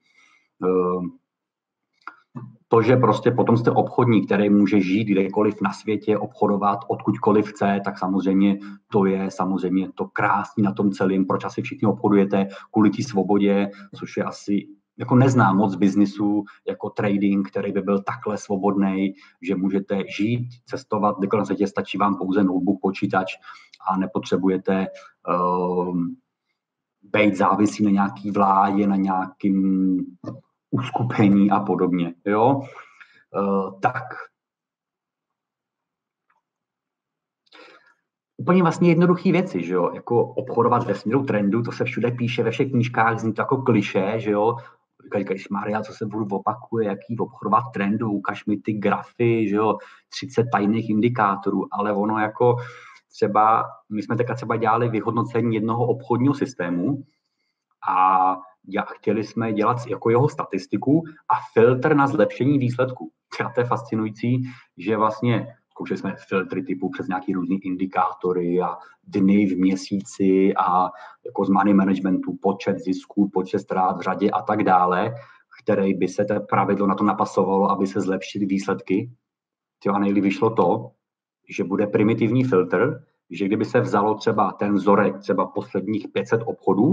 To, že prostě potom jste obchodník, který může žít kdekoliv na světě, obchodovat odkudkoliv chce, tak samozřejmě to je samozřejmě to krásný na tom celém, proč asi všichni obchodujete kvůli té svobodě, což je asi, jako neznám moc biznisu jako trading, který by byl takhle svobodný, že můžete žít, cestovat, kdekoliv na světě, stačí vám pouze notebook, počítač a nepotřebujete být závislý na nějaký vládě, na nějakým uskupení a podobně. Jo? Tak. Úplně vlastně jednoduché věci, že jo, jako obchodovat ve směru trendu, to se všude píše, ve všech knížkách, zní to jako klišé, že jo, říkají, Maria, co se budu opakuje, jaký obchodovat trendu, ukaž mi ty grafy, že jo, 30 tajných indikátorů, ale ono jako třeba, my jsme teďka třeba dělali vyhodnocení jednoho obchodního systému a chtěli jsme dělat jako jeho statistiku a filtr na zlepšení výsledku. To je fascinující, že vlastně zkoušeli jsme filtry typu přes nějaký různý indikátory a dny v měsíci a jako z money managementu, počet zisků, počet ztrát v řadě a tak dále, který by se to pravidlo na to napasovalo, aby se zlepšily výsledky. A nejlíp vyšlo to, že bude primitivní filtr, že kdyby se vzalo třeba ten vzorek, třeba posledních 500 obchodů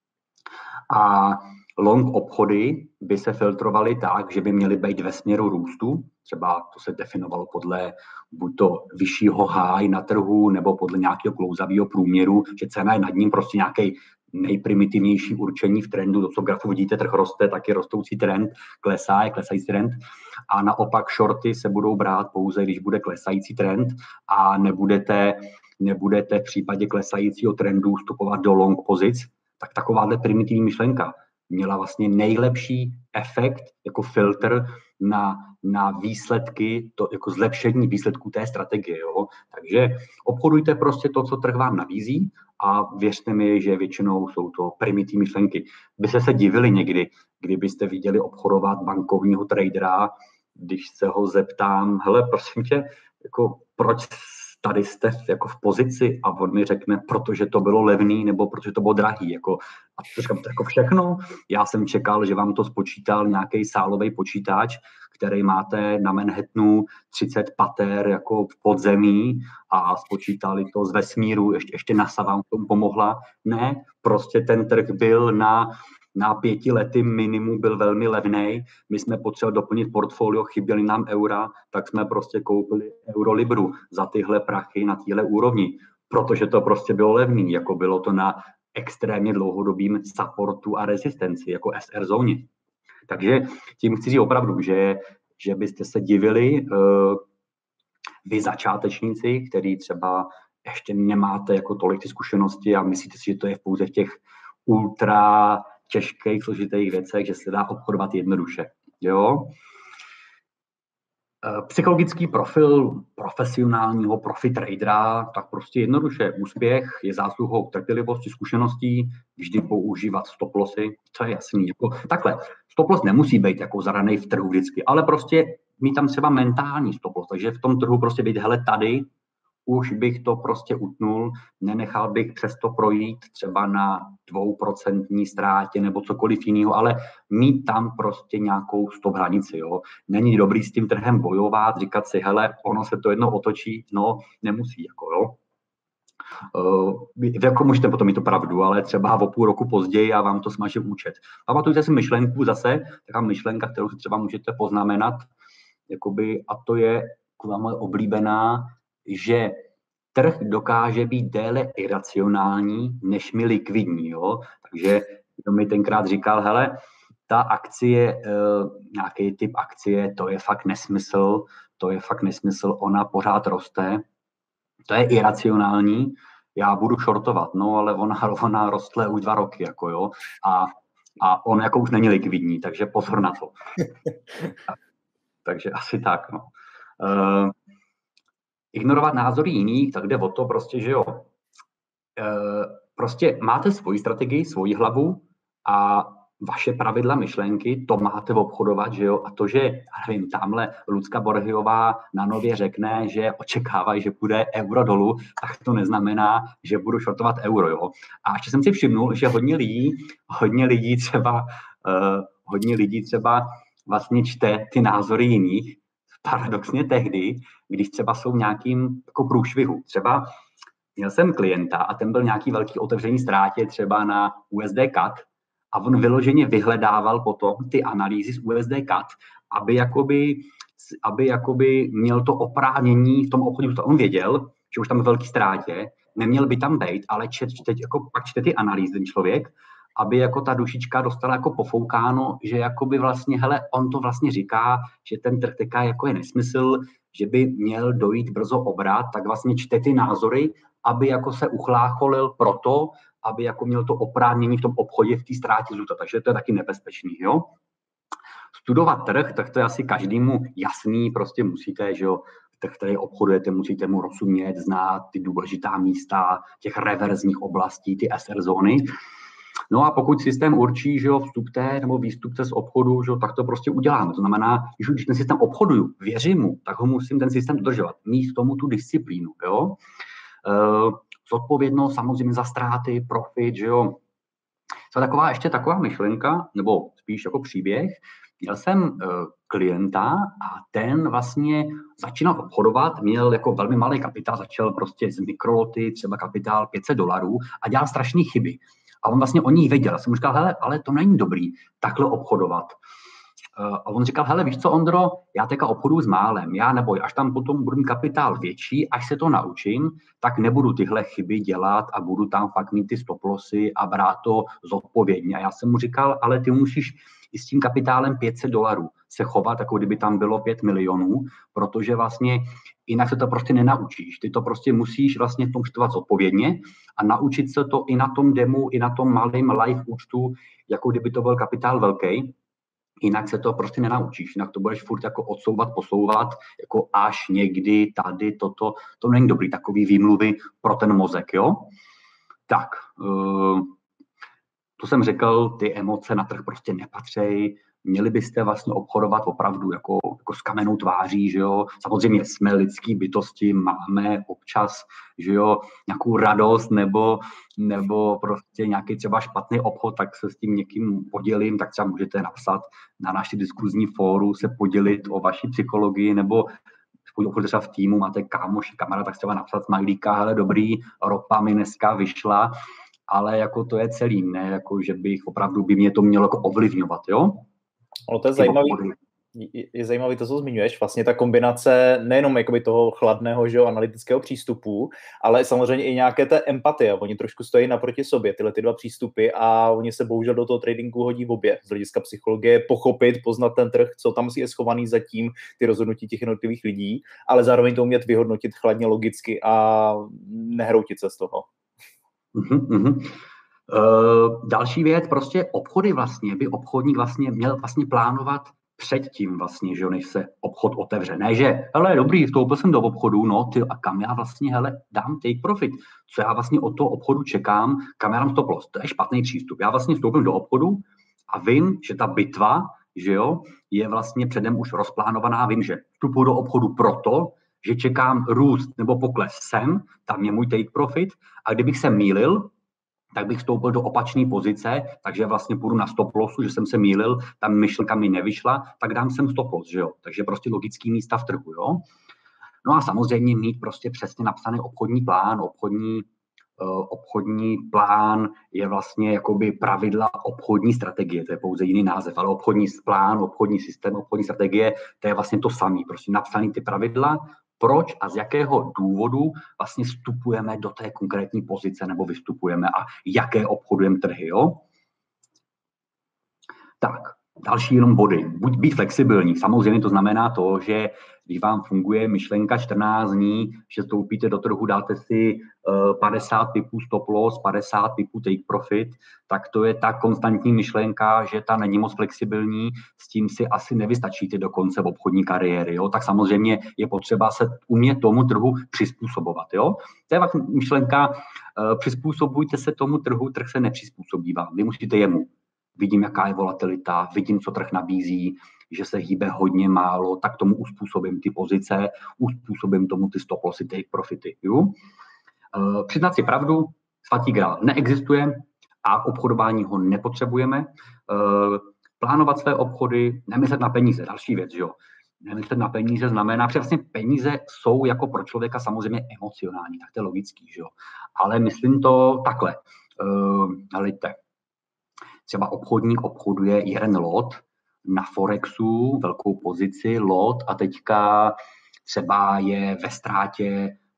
a long obchody by se filtrovaly tak, že by měly být ve směru růstu, třeba to se definovalo podle buď to vyššího high na trhu, nebo podle nějakého klouzavého průměru, že cena je nad ním prostě nějaký nejprimitivnější určení v trendu, to, co v grafu vidíte, trh roste, tak je rostoucí trend, klesá, je klesající trend a naopak shorty se budou brát pouze, když bude klesající trend a nebudete v případě klesajícího trendu vstupovat do long pozic, tak takováhle primitivní myšlenka měla vlastně nejlepší efekt jako filtr na výsledky, to jako zlepšení výsledků té strategie. Jo? Takže obchodujte prostě to, co trh vám nabízí a věřte mi, že většinou jsou to primitivní myšlenky. Byste se divili někdy, kdybyste viděli obchodovat bankovního tradera, když se ho zeptám, hele, prosím tě, jako proč tady jste jako v pozici a on mi řekne, protože to bylo levný nebo protože to bylo drahý. Jako, a to říkám, to jako všechno. Já jsem čekal, že vám to spočítal nějaký sálový počítač, který máte na Manhattanu 30 pater jako v podzemí a spočítali to z vesmíru, ještě NASA vám k tomu pomohla. Ne, prostě ten trh byl na 5letým minimu byl velmi levnej, my jsme potřebovali doplnit portfolio, chyběly nám eura, tak jsme prostě koupili Eurolibru za tyhle prachy na téhle úrovni, protože to prostě bylo levný, jako bylo to na extrémně dlouhodobým supportu a rezistenci, jako SR zóně. Takže tím chci říct opravdu, že byste se divili, vy začátečníci, který třeba ještě nemáte jako tolik ty zkušenosti a myslíte si, že to je pouze v těch ultra těžkých, složitých věcech, že se dá obchodovat jednoduše. Jo? Psychologický profil profesionálního profi tradera, tak prostě jednoduše úspěch je zásluhou trpělivosti, zkušeností, vždy používat stop lossy, to je jasný. Jako, takhle, stop loss nemusí být jako zaranej v trhu vždycky, ale prostě mít tam třeba mentální stop loss, takže v tom trhu prostě být, hele, tady už bych to prostě utnul, nenechal bych přesto projít třeba na 2% ztrátě nebo cokoliv jiného, ale mít tam prostě nějakou stop hranici. Jo. Není dobrý s tím trhem bojovat, říkat si, hele, ono se to jednou otočí, no, nemusí, jako jo. Vy jako můžete potom mít to pravdu, ale třeba o půl roku později a vám to smaže účet. Pamatujte si myšlenku zase, taková myšlenka, kterou si třeba můžete poznamenat, jakoby, a to je moje oblíbená, že trh dokáže být déle iracionální, než mi likvidní. Jo? Takže to mi tenkrát říkal, hele, ta akcie, nějaký typ akcie, to je fakt nesmysl, ona pořád roste, to je iracionální, já budu shortovat, no ale ona rostle už 2 roky, jako jo, a on jako už není likvidní, takže pozor na to. Takže asi tak, no. Ignorovat názory jiných, tak jde o to prostě, že jo. Prostě máte svoji strategii, svoji hlavu a vaše pravidla, myšlenky, to máte obchodovat, že jo. A to, že, nevím, tamhle Lucka Borhiová na Nově řekne, že očekávají, že půjde euro dolů, tak to neznamená, že budu shortovat euro, jo. A ještě jsem si všimnul, že hodně lidí třeba vlastně čte ty názory jiných, paradoxně tehdy, když třeba jsou nějakým jako průšvihu. Třeba měl jsem klienta a ten byl nějaký velký otevřený ztrátě třeba na USD CAD a on vyloženě vyhledával potom ty analýzy z USD CAD, aby jakoby měl to oprávnění v tom obchodě. On věděl, že už tam je velký ztrátě, neměl by tam být, ale teď jako pak čte ty analýzy ten člověk, aby jako ta dušička dostala jako pofoukáno, že jako by vlastně, hele, on to vlastně říká, že ten trh teďka jako je nesmysl, že by měl dojít brzo obrat, tak vlastně čte ty názory, aby jako se uchlácholil proto, aby jako měl to oprávnění v tom obchodě v té ztrátě zůstat. Takže to je taky nebezpečný, jo. Studovat trh, tak to je asi každému jasný, prostě musíte, že jo, trh, který obchodujete, musíte mu rozumět, znát ty důležitá místa těch reverzních oblastí, ty SR zóny. No a pokud systém určí, že jo, vstupte nebo výstupce z obchodu, že jo, tak to prostě uděláme. To znamená, když ten systém obchoduju, věřím mu, tak ho musím ten systém dodržovat. Mít k tomu tu disciplínu, jo. Zodpovědnost samozřejmě za ztráty, profit, že jo. To je ještě taková myšlenka, nebo spíš jako příběh. Měl jsem klienta a ten vlastně začínal obchodovat, měl jako velmi malý kapitál, začal prostě z mikroloty, třeba kapitál $500 a dělal strašné chyby. A on vlastně o ní věděl. Já jsem mu říkal, hele, ale to není dobrý takhle obchodovat. A on říkal, hele, víš co, Ondro, já teďka obchoduju s málem, já neboj, až tam potom budu mít kapitál větší, až se to naučím, tak nebudu tyhle chyby dělat a budu tam fakt mít ty stop-lossy a brát to zodpovědně. A já jsem mu říkal, ale ty musíš i s tím kapitálem $500 se chovat, jako kdyby tam bylo 5 milionů, protože vlastně jinak se to prostě nenaučíš. Ty to prostě musíš vlastně v tom štovat zodpovědně a naučit se to i na tom demu, i na tom malém live účtu, jako kdyby to byl kapitál velký. Jinak se to prostě nenaučíš, jinak to budeš furt jako odsouvat, posouvat, jako až někdy, tady, toto, to není dobrý, takový výmluvy pro ten mozek, jo? Tak, to jsem řekl, ty emoce na trh prostě nepatří, měli byste vlastně obchodovat opravdu jako s kamennou tváří, že jo. Samozřejmě jsme lidský bytosti, máme občas, že jo, nějakou radost nebo prostě nějaký třeba špatný obchod, tak se s tím někým podělím, tak třeba můžete napsat na naši diskuzní fóru, se podělit o vaší psychologii, nebo pokud třeba v týmu máte kámoši, kamarád, tak třeba napsat smajlíka, hele dobrý, ropa mi dneska vyšla, ale jako to je celý, ne, jako že bych opravdu by mě to mělo jako ovlivňovat, jo. No to je zajímavý. Je zajímavý to, co zmiňuješ, vlastně ta kombinace nejenom jakoby toho chladného, že jo, analytického přístupu, ale samozřejmě i nějaké té empatie. Oni trošku stojí naproti sobě, tyhle ty dva přístupy a oni se bohužel do toho tradingu hodí v obě. Z hlediska psychologie pochopit, poznat ten trh, co tam je schovaný zatím, ty rozhodnutí těch jednotlivých lidí, ale zároveň to umět vyhodnotit chladně logicky a nehroutit se z toho. Další věc, prostě obchody vlastně, by obchodník vlastně měl vlastně plánovat předtím vlastně, že než se obchod otevře. Ne, že, hele, dobrý, vstoupil jsem do obchodu, no, ty, a kam já vlastně, hele, dám take profit, co já vlastně od toho obchodu čekám, kam já dám stop loss, to je špatný přístup. Já vlastně vstoupím do obchodu a vím, že ta bitva, že jo, je vlastně předem už rozplánovaná, vím, že vstupuji do obchodu proto, že čekám růst nebo pokles sem, tam je můj take profit, a kdybych se mýlil, tak bych vstoupil do opačné pozice, takže vlastně půjdu na stop lossu, že jsem se mýlil, tam myšlenka mi nevyšla, tak dám sem stop loss, že jo. Takže prostě logický místa v trhu, jo. No a samozřejmě mít prostě přesně napsaný obchodní plán. Obchodní plán je vlastně jakoby pravidla obchodní strategie, to je pouze jiný název, ale obchodní plán, obchodní systém, obchodní strategie, to je vlastně to samé, prostě napsaný ty pravidla, proč a z jakého důvodu vlastně vstupujeme do té konkrétní pozice nebo vystupujeme a jaké obchodujeme trhy, jo? Tak, další jenom body. Buď být flexibilní. Samozřejmě to znamená to, že když vám funguje myšlenka 14 dní, že vstoupíte do trhu, dáte si 50 pipů stop loss, 50 pipů take profit, tak to je ta konstantní myšlenka, že ta není moc flexibilní, s tím si asi nevystačíte do konce v obchodní kariéry. Jo? Tak samozřejmě je potřeba se umět tomu trhu přizpůsobovat. Jo? To je vlastně myšlenka, přizpůsobujte se tomu trhu, trh se nepřizpůsobí vám, vy musíte jemu. Vidím, jaká je volatilita, vidím, co trh nabízí, že se hýbe hodně málo, tak tomu uspůsobím ty pozice, uspůsobím tomu ty stop lossy, take profity. Jo? Přiznat si pravdu, svatý grál neexistuje a obchodování ho nepotřebujeme. Plánovat své obchody, nemyslet na peníze, další věc, jo. Nemyslet na peníze znamená, že vlastně peníze jsou jako pro člověka samozřejmě emocionální, tak to je logický, jo. Ale myslím to takhle. Hejte. Třeba obchodník obchoduje jeden lot na Forexu, velkou pozici, lot, a teďka třeba je ve ztrátě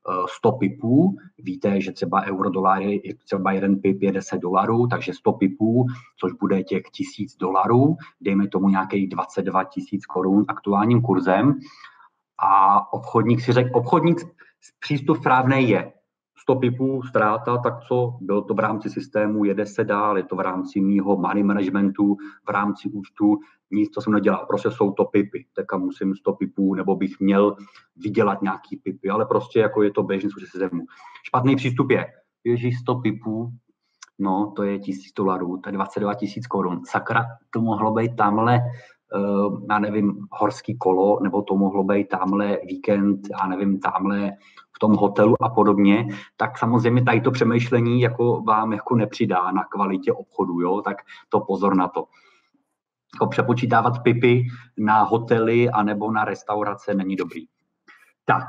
100 pipů. Víte, že třeba euro-dolar je třeba jeden pip je $10, takže 100 pipů, což bude těch $1000, dejme tomu nějakých 22 000 korun aktuálním kurzem. A obchodník si řekl, přístup správný je 100 pipů ztráta, tak co? Bylo to v rámci systému, jede se dál, je to v rámci mýho money managementu, v rámci účtu, nic, co jsem nedělal, prostě jsou to pipy, teďka musím 100 pipů, nebo bych měl vydělat nějaký pipy, ale prostě jako je to běžný současný systému. Špatný přístup je, ježíš 100 pipů, no to je $1000, to je 22 000 korun, sakra, to mohlo být tamhle, já nevím, horský kolo, nebo to mohlo být tamhle víkend, já nevím, tamhle v tom hotelu a podobně, tak samozřejmě tady to přemýšlení jako vám jako nepřidá na kvalitě obchodu, jo? Tak to pozor na to. Jako přepočítávat pipy na hotely anebo na restaurace není dobrý. Tak,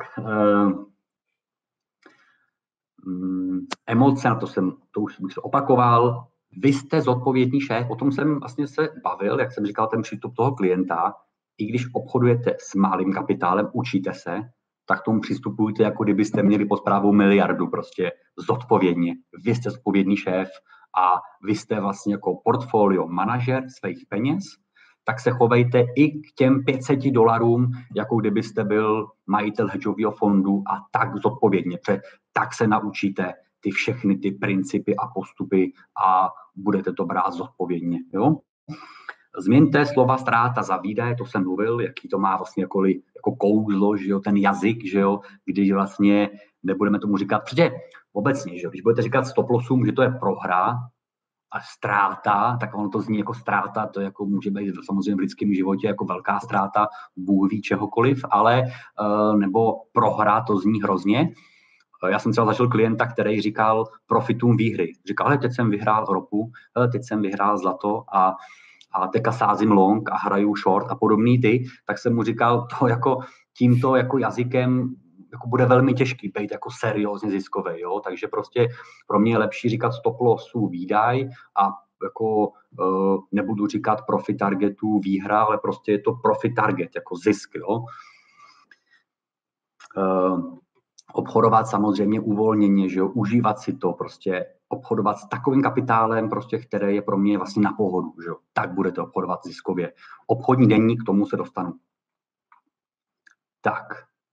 emoce, na to už jsem se opakoval. Vy jste zodpovědný šéf, o tom jsem vlastně se bavil, jak jsem říkal, ten přístup toho klienta. I když obchodujete s malým kapitálem, učíte se, tak tomu přistupujte, jako kdybyste měli pod správou miliardu, prostě zodpovědně. Vy jste zodpovědný šéf a vy jste vlastně jako portfolio manažer svých peněz, tak se chovejte i k těm $500, jako kdybyste byl majitel hedžového fondu a tak zodpovědně, protože tak se naučíte ty všechny ty principy a postupy a budete to brát zodpovědně. Jo? Změňte slova ztráta za výdaje, to jsem mluvil, jaký to má vlastně jako kouzlo, že jo, ten jazyk, že jo, když vlastně nebudeme tomu říkat, protože obecně, že jo, když budete říkat stop lossům, že to je prohra a ztráta, tak ono to zní jako ztráta, to jako může být samozřejmě v lidském životě jako velká ztráta, Bůh ví čehokoliv, ale nebo prohra, to zní hrozně. Já jsem třeba zažil klienta, který říkal profitům výhry. Říkal, hele, teď jsem vyhrál ropu, hele, teď jsem vyhrál zlato a teďka sázím long a hraju short a podobný tak jsem mu říkal, to jako tímto jako jazykem jako bude velmi těžký být jako seriózně ziskový, jo? Takže prostě pro mě je lepší říkat stop lossu výdaj a jako nebudu říkat profit targetu výhra, ale prostě je to profit target, jako zisk, jo? Obchodovat samozřejmě uvolněně, že jo? Užívat si to, prostě obchodovat s takovým kapitálem, prostě, který je pro mě vlastně na pohodu, že jo? Tak budete obchodovat ziskově. Obchodní deník, k tomu se dostanu. Tak.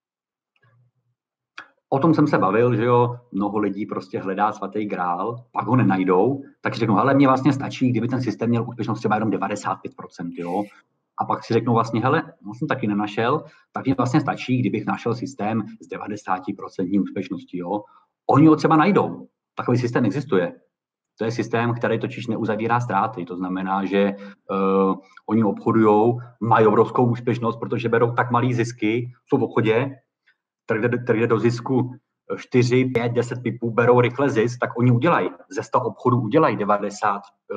O tom jsem se bavil, že jo, mnoho lidí prostě hledá svatý grál, pak ho nenajdou, tak si řeknou, ale mně vlastně stačí, kdyby ten systém měl úspěšnost třeba jenom 95%, jo. A pak si řeknou vlastně, hele, no jsem taky nenašel, tak mi vlastně stačí, kdybych našel systém s 90% úspěšností, jo. Oni ho třeba najdou, takový systém existuje. To je systém, který totiž neuzavírá ztráty, to znamená, že oni obchodujou, mají obrovskou úspěšnost, protože berou tak malý zisky, jsou v obchodě, který jde do zisku 4, 5, 10 pipů, berou rychle zisk, tak oni udělají, ze 100 obchodů udělají 95%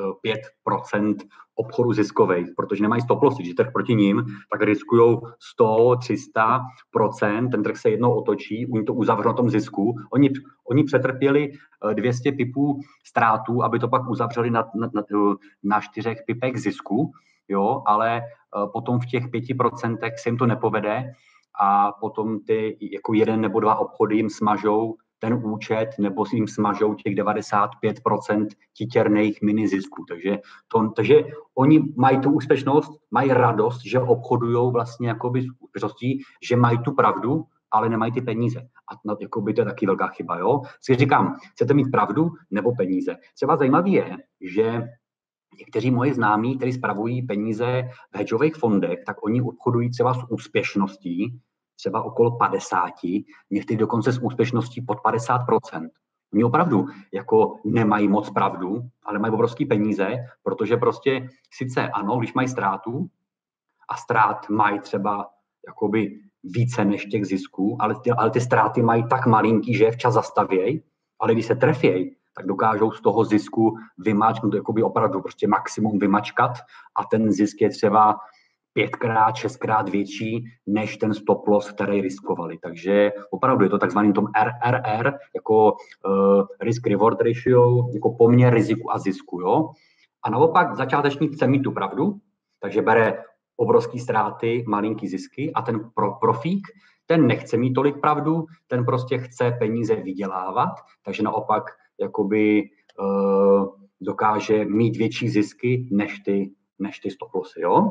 obchodu ziskovej, protože nemají stop lossy, když trh proti ním, tak riskujou 100, 300%, ten trh se jednou otočí, oni to uzavřou na tom zisku, oni přetrpěli 200 pipů ztrátů, aby to pak uzavřeli na 4 pipech zisku, jo, ale potom v těch 5% se jim to nepovede, a potom ty jako 1 nebo 2 obchody jim smažou ten účet nebo si jim smažou těch 95% titěrných mini zisků. Takže oni mají tu úspěšnost, mají radost, že obchodujou vlastně jakoby s úspěšností, že mají tu pravdu, ale nemají ty peníze. A jakoby to je taky velká chyba, jo? Si říkám, chcete mít pravdu nebo peníze? Třeba zajímavý je, že někteří moji známí, kteří spravují peníze v hedžových fondech, tak oni obchodují třeba s úspěšností, třeba okolo 50, někteří dokonce s úspěšností pod 50%. Oni opravdu jako nemají moc pravdu, ale mají obrovský peníze, protože prostě sice ano, když mají ztrátu a ztrát mají třeba jakoby více než těch zisků, ale ty ztráty mají tak malinký, že je včas zastavějí, ale když se trefějí, tak dokážou z toho zisku vymačknout, jakoby opravdu prostě maximum vymačkat a ten zisk je třeba 5x, 6x větší než ten stop loss, který riskovali. Takže opravdu je to takzvaný tom RRR, jako risk reward ratio, jako poměr riziku a zisku, jo. A naopak začátečník chce mít tu pravdu, takže bere obrovský ztráty, malinký zisky a ten profík ten nechce mít tolik pravdu, ten prostě chce peníze vydělávat, takže naopak jakoby dokáže mít větší zisky než ty stop lossy, jo?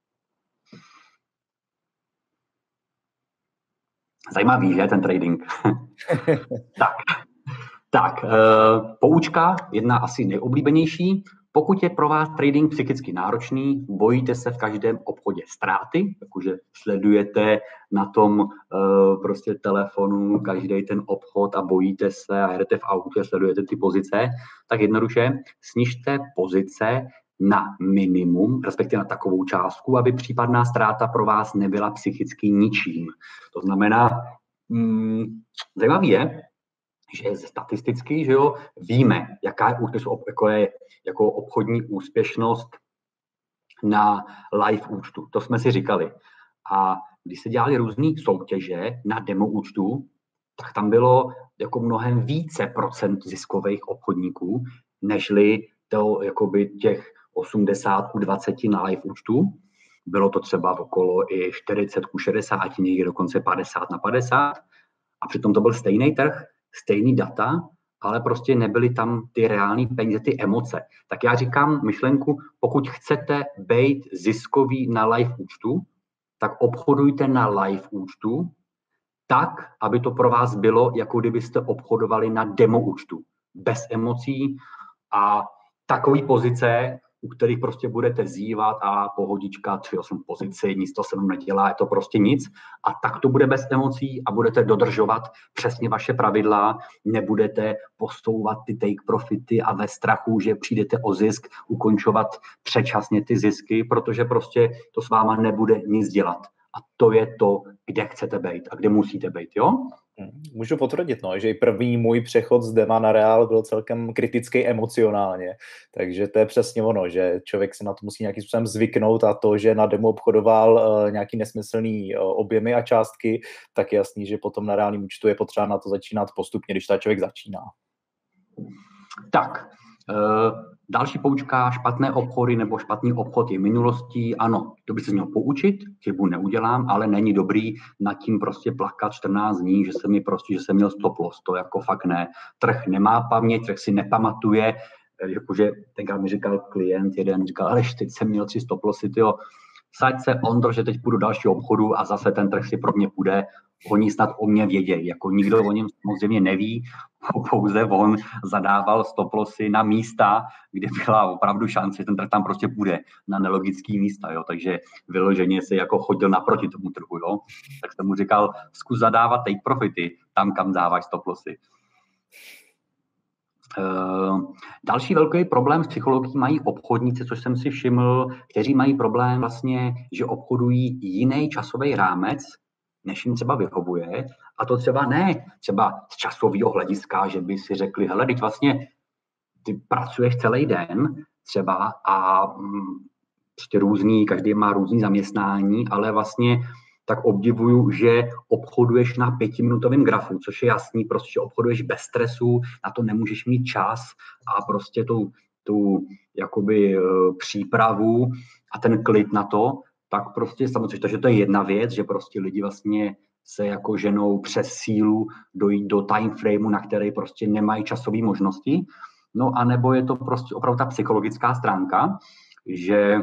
Zajímavý, že, ten trading? Tak, poučka, jedna asi nejoblíbenější. Pokud je pro vás trading psychicky náročný, bojíte se v každém obchodě ztráty, jakože sledujete na tom prostě telefonu každý ten obchod a bojíte se a jedete v autě, sledujete ty pozice, tak jednoduše snižte pozice na minimum, respektive na takovou částku, aby případná ztráta pro vás nebyla psychicky ničím. To znamená, zajímavý je, že statisticky, že jo, víme, jaká je jako obchodní úspěšnost na live účtu. To jsme si říkali. A když se dělali různé soutěže na demo účtu, tak tam bylo jako mnohem více procent ziskových obchodníků, nežli to jakoby těch 80-20 na live účtu. Bylo to třeba okolo i 40-60, někdy dokonce 50-50. A přitom to byl stejný trh, stejný data, ale prostě nebyly tam ty reální peníze, ty emoce. Tak já říkám myšlenku, pokud chcete být ziskový na live účtu, tak obchodujte na live účtu tak, aby to pro vás bylo, jako kdybyste obchodovali na demo účtu. Bez emocí a takový pozice, u kterých prostě budete zívat a pohodička, 3-8 pozici, nic to se vám nedělá, je to prostě nic. A tak to bude bez emocí a budete dodržovat přesně vaše pravidla, nebudete posouvat ty take profity a ve strachu, že přijdete o zisk, ukončovat předčasně ty zisky, protože prostě to s váma nebude nic dělat. A to je to, kde chcete být a kde musíte být, jo? Můžu potvrdit, no, že i první můj přechod z dema na reál byl celkem kritický emocionálně, takže to je přesně ono, že člověk si na to musí nějakým způsobem zvyknout a to, že na demo obchodoval nějaký nesmyslný objemy a částky, tak je jasný, že potom na reálním účtu je potřeba na to začínat postupně, když ta člověk začíná. Tak, další poučka, špatné obchody nebo špatný obchod je minulostí. Ano, to by se měl poučit, chybu neudělám, ale není dobrý nad tím prostě plakat 14 dní, že jsem měl stop loss, to jako fakt ne. Trh nemá paměť, trh si nepamatuje, jakože tenkrát mi říkal klient jeden, říkal, ale teď jsem měl 3 stop lossy, tyjo, saď se, Ondro, že teď půjdu do dalšího obchodu a zase ten trh si pro mě půjde. Oni snad o mě vědějí, jako nikdo o něm samozřejmě neví, pouze on zadával stop lossy na místa, kde byla opravdu šance, ten trh tam prostě půjde na nelogický místa, jo, takže vyloženě si jako chodil naproti tomu trhu, jo, tak jsem mu říkal, zkus zadávat take profity tam, kam dáváš stop lossy. Další velký problém s psychologií mají obchodníci, což jsem si všiml, kteří mají problém vlastně, že obchodují jiný časový rámec, než jim třeba vyhovuje. A to třeba ne třeba z časového hlediska, že by si řekli, hele, teď vlastně ty pracuješ celý den třeba a prostě různý, každý má různý zaměstnání, ale vlastně tak obdivuju, že obchoduješ na 5minutovém grafu, což je jasný, prostě obchoduješ bez stresu, na to nemůžeš mít čas a prostě tu jakoby přípravu a ten klid na to, tak prostě samozřejmě, takže to je jedna věc, že prostě lidi vlastně se jako ženou přes sílu dojít do time frameu, na který prostě nemají časové možnosti. No a nebo je to prostě opravdu ta psychologická stránka, že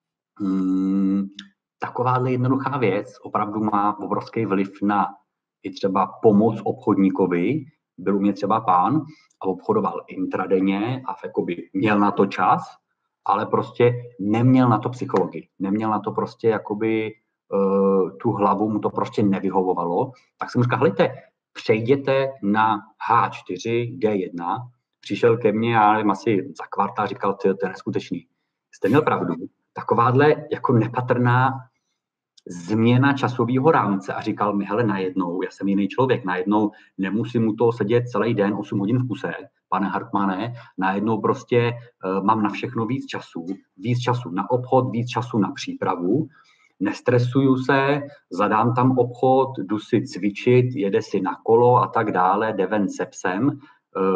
takováhle jednoduchá věc opravdu má obrovský vliv na i třeba pomoc obchodníkovi. Byl u mě třeba pán a obchodoval intradenně a jakoby měl na to čas, ale prostě neměl na to psychologii. Neměl na to prostě jakoby tu hlavu, mu to prostě nevyhovovalo. Tak jsem říkal, hejte, přejděte na H4, G1. Přišel ke mně, já nevím, asi za kvartál říkal, to je neskutečný. Jste měl pravdu. Takováhle jako nepatrná změna časového rámce a říkal mi, hele, najednou, já jsem jiný člověk, najednou nemusím u toho sedět celý den 8 hodin v kuse, pane Hartmane, najednou prostě mám na všechno víc času na obchod, víc času na přípravu, nestresuju se, zadám tam obchod, jdu si cvičit, jede si na kolo a tak dále, jde ven se psem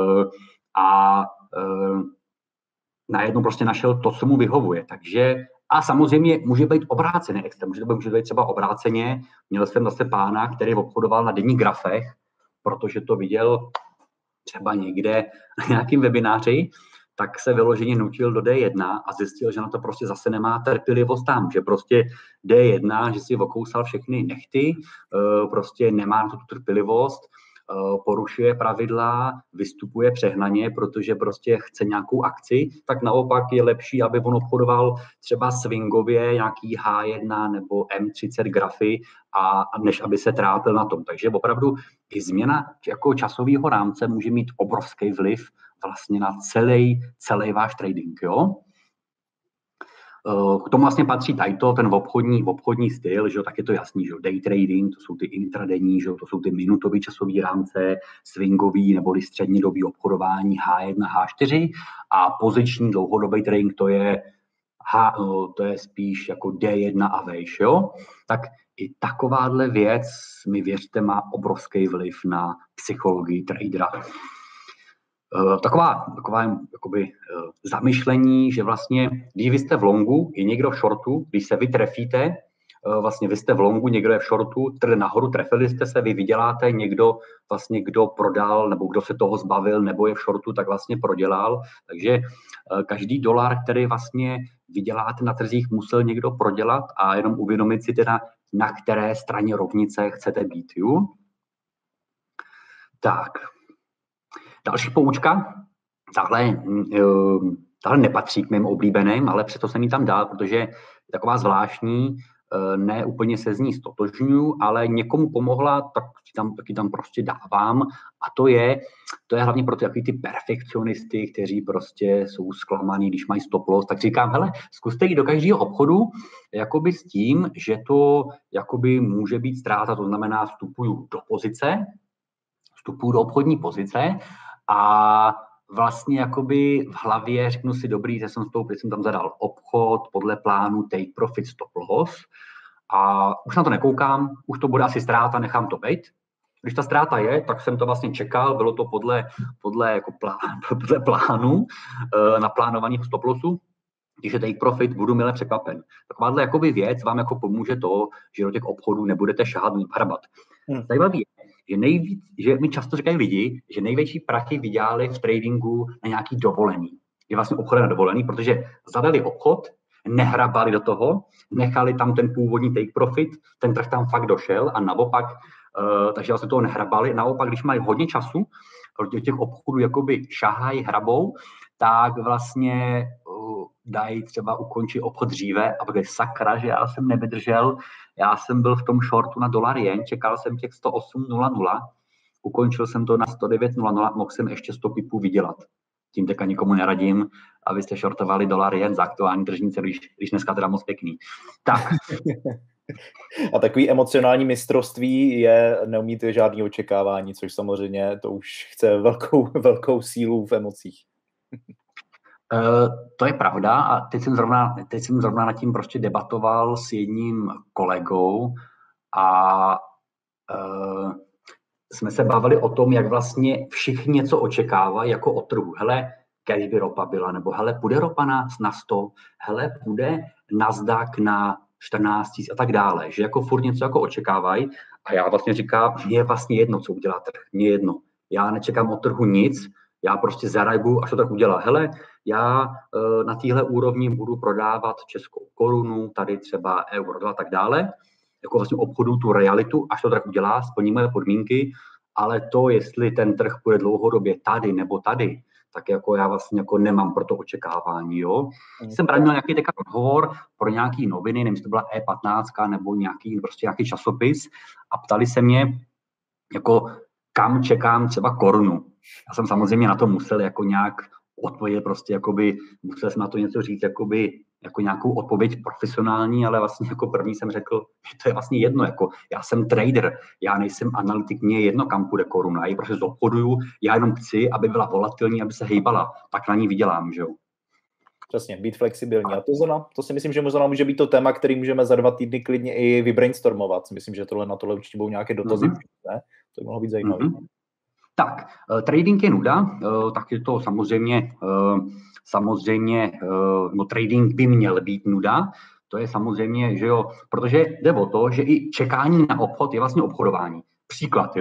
a najednou prostě našel to, co mu vyhovuje. Takže A samozřejmě může být obrácený extrém, může být třeba obráceně. Měl jsem zase pána, který obchodoval na denních grafech, protože to viděl třeba někde na nějakým webináři, tak se vyloženě nutil do D1 a zjistil, že na to prostě zase nemá trpělivost tam, že prostě D1, že si okousal všechny nechty, prostě nemá tu trpělivost, porušuje pravidla, vystupuje přehnaně, protože prostě chce nějakou akci, tak naopak je lepší, aby on obchodoval třeba swingově nějaký H1 nebo M30 grafy, a než aby se trápil na tom. Takže opravdu i změna jako časového rámce může mít obrovský vliv vlastně na celý váš trading, jo? K tomu vlastně patří tadyto, ten obchodní styl, že jo, tak je to jasný, že jo, day trading, to jsou ty intradenní, že jo, to jsou ty minutový časový rámce, swingový neboli střednědobý obchodování H1, H4 a poziční dlouhodobý trading, to je spíš jako D1 a vejš, jo. Tak i takováhle věc, mi věřte, má obrovský vliv na psychologii tradera. Taková jakoby zamyšlení, že vlastně, když vy jste v longu, je někdo v shortu, když se vy trefíte, vlastně vy jste v longu, někdo je v shortu, trh nahoru, trefili jste se, vy vyděláte, někdo vlastně, kdo prodal, nebo kdo se toho zbavil, nebo je v shortu, tak vlastně prodělal. Takže každý dolar, který vlastně vyděláte na trzích, musel někdo prodělat a jenom uvědomit si teda, na které straně rovnice chcete být. Jo? Tak. Další poučka, tahle nepatří k mým oblíbeným, ale přesto jsem ji tam dal, protože je taková zvláštní, ne úplně se z ní stotožňuji, ale někomu pomohla, taky tam prostě dávám. A to je hlavně pro ty perfekcionisty, kteří prostě jsou zklamaný, když mají stop loss, tak říkám, hele, zkuste jít do každého obchodu jakoby s tím, že to jakoby může být ztráta, to znamená vstupuju do obchodní pozice a vlastně jakoby v hlavě řeknu si, dobrý, že jsem vstoupil, jsem tam zadal obchod podle plánu take profit stop loss a už na to nekoukám, už to bude asi ztráta, nechám to být. Když ta ztráta je, tak jsem to vlastně čekal, bylo to podle plánu, naplánovaného stop lossu. Když je take profit, budu mile překvapen. Takováhle jakoby věc vám jako pomůže to, že do těch obchodů nebudete šahat, hrabat. Zajímavý je, že mi často říkají lidi, že největší prachy vydělali v tradingu na nějaký dovolený. Je vlastně obchod na dovolený, protože zadali obchod, nehrabali do toho, nechali tam ten původní take profit, ten trh tam fakt došel a naopak, takže vlastně toho nehrabali. Naopak, když mají hodně času, těch obchodů jakoby šahají, hrabou, tak vlastně dají třeba ukončit obchod dříve a pak je sakra, že já jsem nevydržel, já jsem byl v tom shortu na dolar jen, čekal jsem těch 108.00, ukončil jsem to na 109.00, mohl jsem ještě 100 pipů vydělat. Tím teďka nikomu neradím, abyste shortovali dolar jen za aktuální tržnice, když dneska teda moc pěkný. Tak. A takový emocionální mistrovství je neumít žádný očekávání, což samozřejmě to už chce velkou sílu v emocích. To je pravda a teď jsem zrovna nad tím prostě debatoval s jedním kolegou a jsme se bavili o tom, jak vlastně všichni něco očekávají jako od trhu. Hele, kež by ropa byla, nebo hele, půjde ropa na 100, hele, půjde Nasdaq na 14 000 a tak dále, že jako furt něco jako očekávají a já vlastně říkám, mně je vlastně jedno, co udělá trh, mně jedno. Já nečekám od trhu nic, já prostě zareaguju, až to tak udělá. Hele, já na téhle úrovni budu prodávat českou korunu, tady třeba euro a tak dále, jako vlastně obchodu tu realitu, až to tak udělá, splní moje podmínky, ale to, jestli ten trh bude dlouhodobě tady nebo tady, tak jako já vlastně jako nemám pro to očekávání, jo. Jsem právě měl nějaký rozhovor pro nějaký noviny, nevím, jestli to byla E15 nebo nějaký časopis a ptali se mě, jako kam čekám třeba korunu. Já jsem samozřejmě na to musel jako nějak odpovědět, prostě jakoby, musel jsem na to něco říct, jakoby, jako nějakou odpověď profesionální, ale vlastně jako první jsem řekl, že to je vlastně jedno, jako já jsem trader, já nejsem analytik, mně je jedno, kam půjde koruna, já ji prostě zobchoduju, já jenom chci, aby byla volatilní, aby se hejbala, tak na ní vydělám, že jo. Přesně, být flexibilní. A to si myslím, že možná může být to téma, který můžeme za 2 týdny klidně i vybrainstormovat. Myslím, že na tohle určitě budou nějaké dotazy. Ne? To by mohlo být zajímavé. Tak, trading je nuda, tak je to samozřejmě samozřejmě no, trading by měl být nuda, to je samozřejmě, že jo, protože jde o to, že i čekání na obchod je vlastně obchodování. Příklad,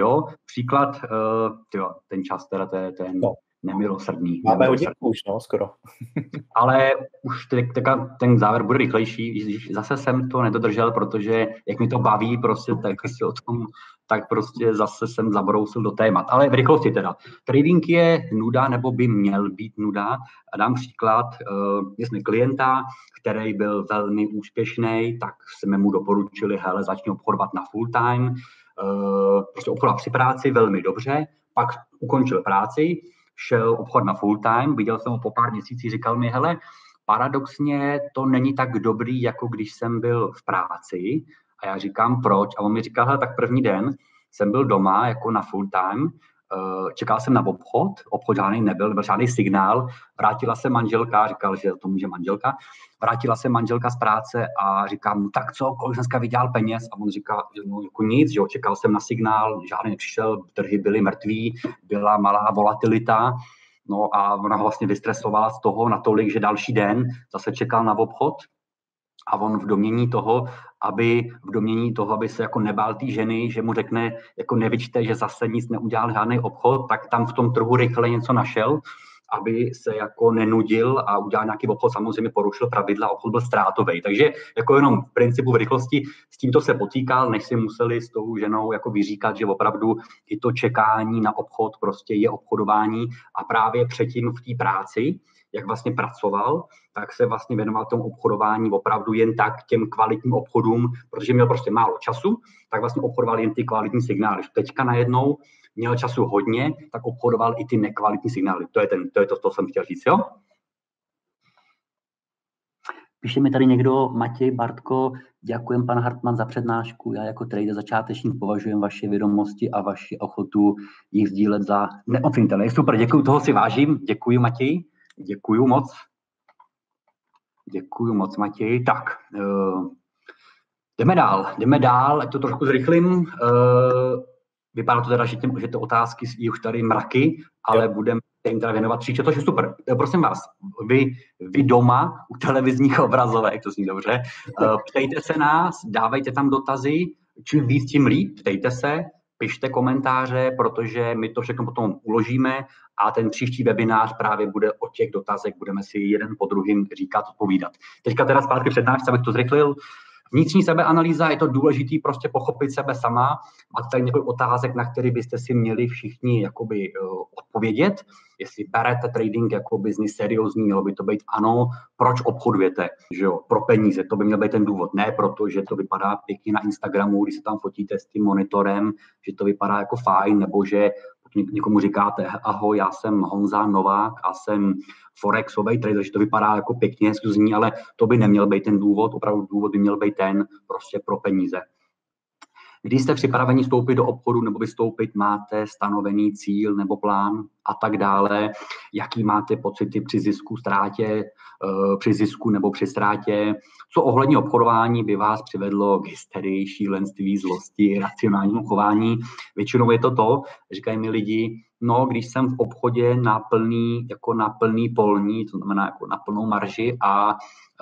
ten čas teda, to je ten nemilosrdný. Máme hodinku už, no, skoro. Ale už ten závěr bude rychlejší. Zase jsem to nedodržel, protože jak mi to baví, prostě tak si o tom, tak prostě zase jsem zabrousil do témat. Ale v rychlosti teda. Trading je nuda, nebo by měl být nuda. A dám příklad, jsme klienta, který byl velmi úspěšný, tak jsme mu doporučili, hele, začni obchodovat na full time, prostě obchodovat při práci velmi dobře, pak ukončil práci, šel obchod na full time, viděl jsem ho po pár měsících, říkal mi, hele, paradoxně to není tak dobrý, jako když jsem byl v práci. A já říkám, proč? A on mi říkal, hele, tak první den jsem byl doma jako na full time, čekal jsem na obchod žádný nebyl žádný signál, vrátila se manželka, říkal, že to může manželka, vrátila se manželka z práce a říkám, tak co, kolik dneska vydělal peněz? A on říká, no jako nic, že jo, čekal jsem na signál, žádný nepřišel, trhy byly mrtví, byla malá volatilita, no a ona ho vlastně vystresovala z toho natolik, že další den zase čekal na obchod a on v domění toho, aby se jako nebál té ženy, že mu řekne, jako nevyčte, že zase nic neudělal žádný obchod, tak tam v tom trhu rychle něco našel, aby se jako nenudil a udělal nějaký obchod, samozřejmě porušil pravidla, obchod byl ztrátový. Takže jako jenom v principu v rychlosti s tímto se potýkal, než si museli s tou ženou jako vyříkat, že opravdu i to čekání na obchod prostě je obchodování a právě předtím v té práci, jak vlastně pracoval, tak se vlastně věnoval tomu obchodování opravdu jen tak těm kvalitním obchodům, protože měl prostě málo času, tak vlastně obchodoval jen ty kvalitní signály. Teďka najednou měl času hodně, tak obchodoval i ty nekvalitní signály. To je to, co jsem chtěl říct, jo? Píše mi tady někdo, Matěj Bartko, děkujem pan Hartmann za přednášku. Já jako trader začátečník považuji vaše vědomosti a vaši ochotu jich sdílet za neocenitelné. Super, děkuji, toho si vážím. Děkuji, Matěj. Děkuji moc. Děkuji moc, Matěj. Tak, jdeme dál, ať to trošku zrychlím. Vypadá to teda, že ty otázky je už tady mraky, ale budeme jim teda věnovat příště, to je super. Prosím vás, vy doma u televizních obrazovek, to zní dobře, ptejte se nás, dávejte tam dotazy, čím víc, tím líp, ptejte se, pište komentáře, protože my to všechno potom uložíme a ten příští webinář právě bude o těch dotazech, budeme si jeden po druhým říkat, odpovídat. Teďka teda zpátky přednášce, abych to zrychlil. Vnitřní sebeanalýza, je to důležitý prostě pochopit sebe sama. Máte tady několik otázek, na které byste si měli všichni jakoby odpovědět. Jestli berete trading jako biznis seriózní, mělo by to být ano. Proč obchodujete? Že jo, pro peníze, to by měl být ten důvod. Ne proto, že to vypadá pěkně na Instagramu, když se tam fotíte s tím monitorem, že to vypadá jako fajn, nebo že někomu říkáte, ahoj, já jsem Honza Novák a jsem forexový trader, že to vypadá jako pěkně, zní, ale to by neměl být ten důvod, opravdu důvod by měl být ten prostě pro peníze. Když jste připraveni vstoupit do obchodu nebo vystoupit, máte stanovený cíl nebo plán a tak dále, jaký máte pocity při zisku, ztrátě, při zisku nebo při ztrátě, co ohledně obchodování by vás přivedlo k hysterii, šílenství, zlosti, racionálnímu chování. Většinou je to, říkají mi lidi, no, když jsem v obchodě na plný polní, to znamená jako na plnou marži a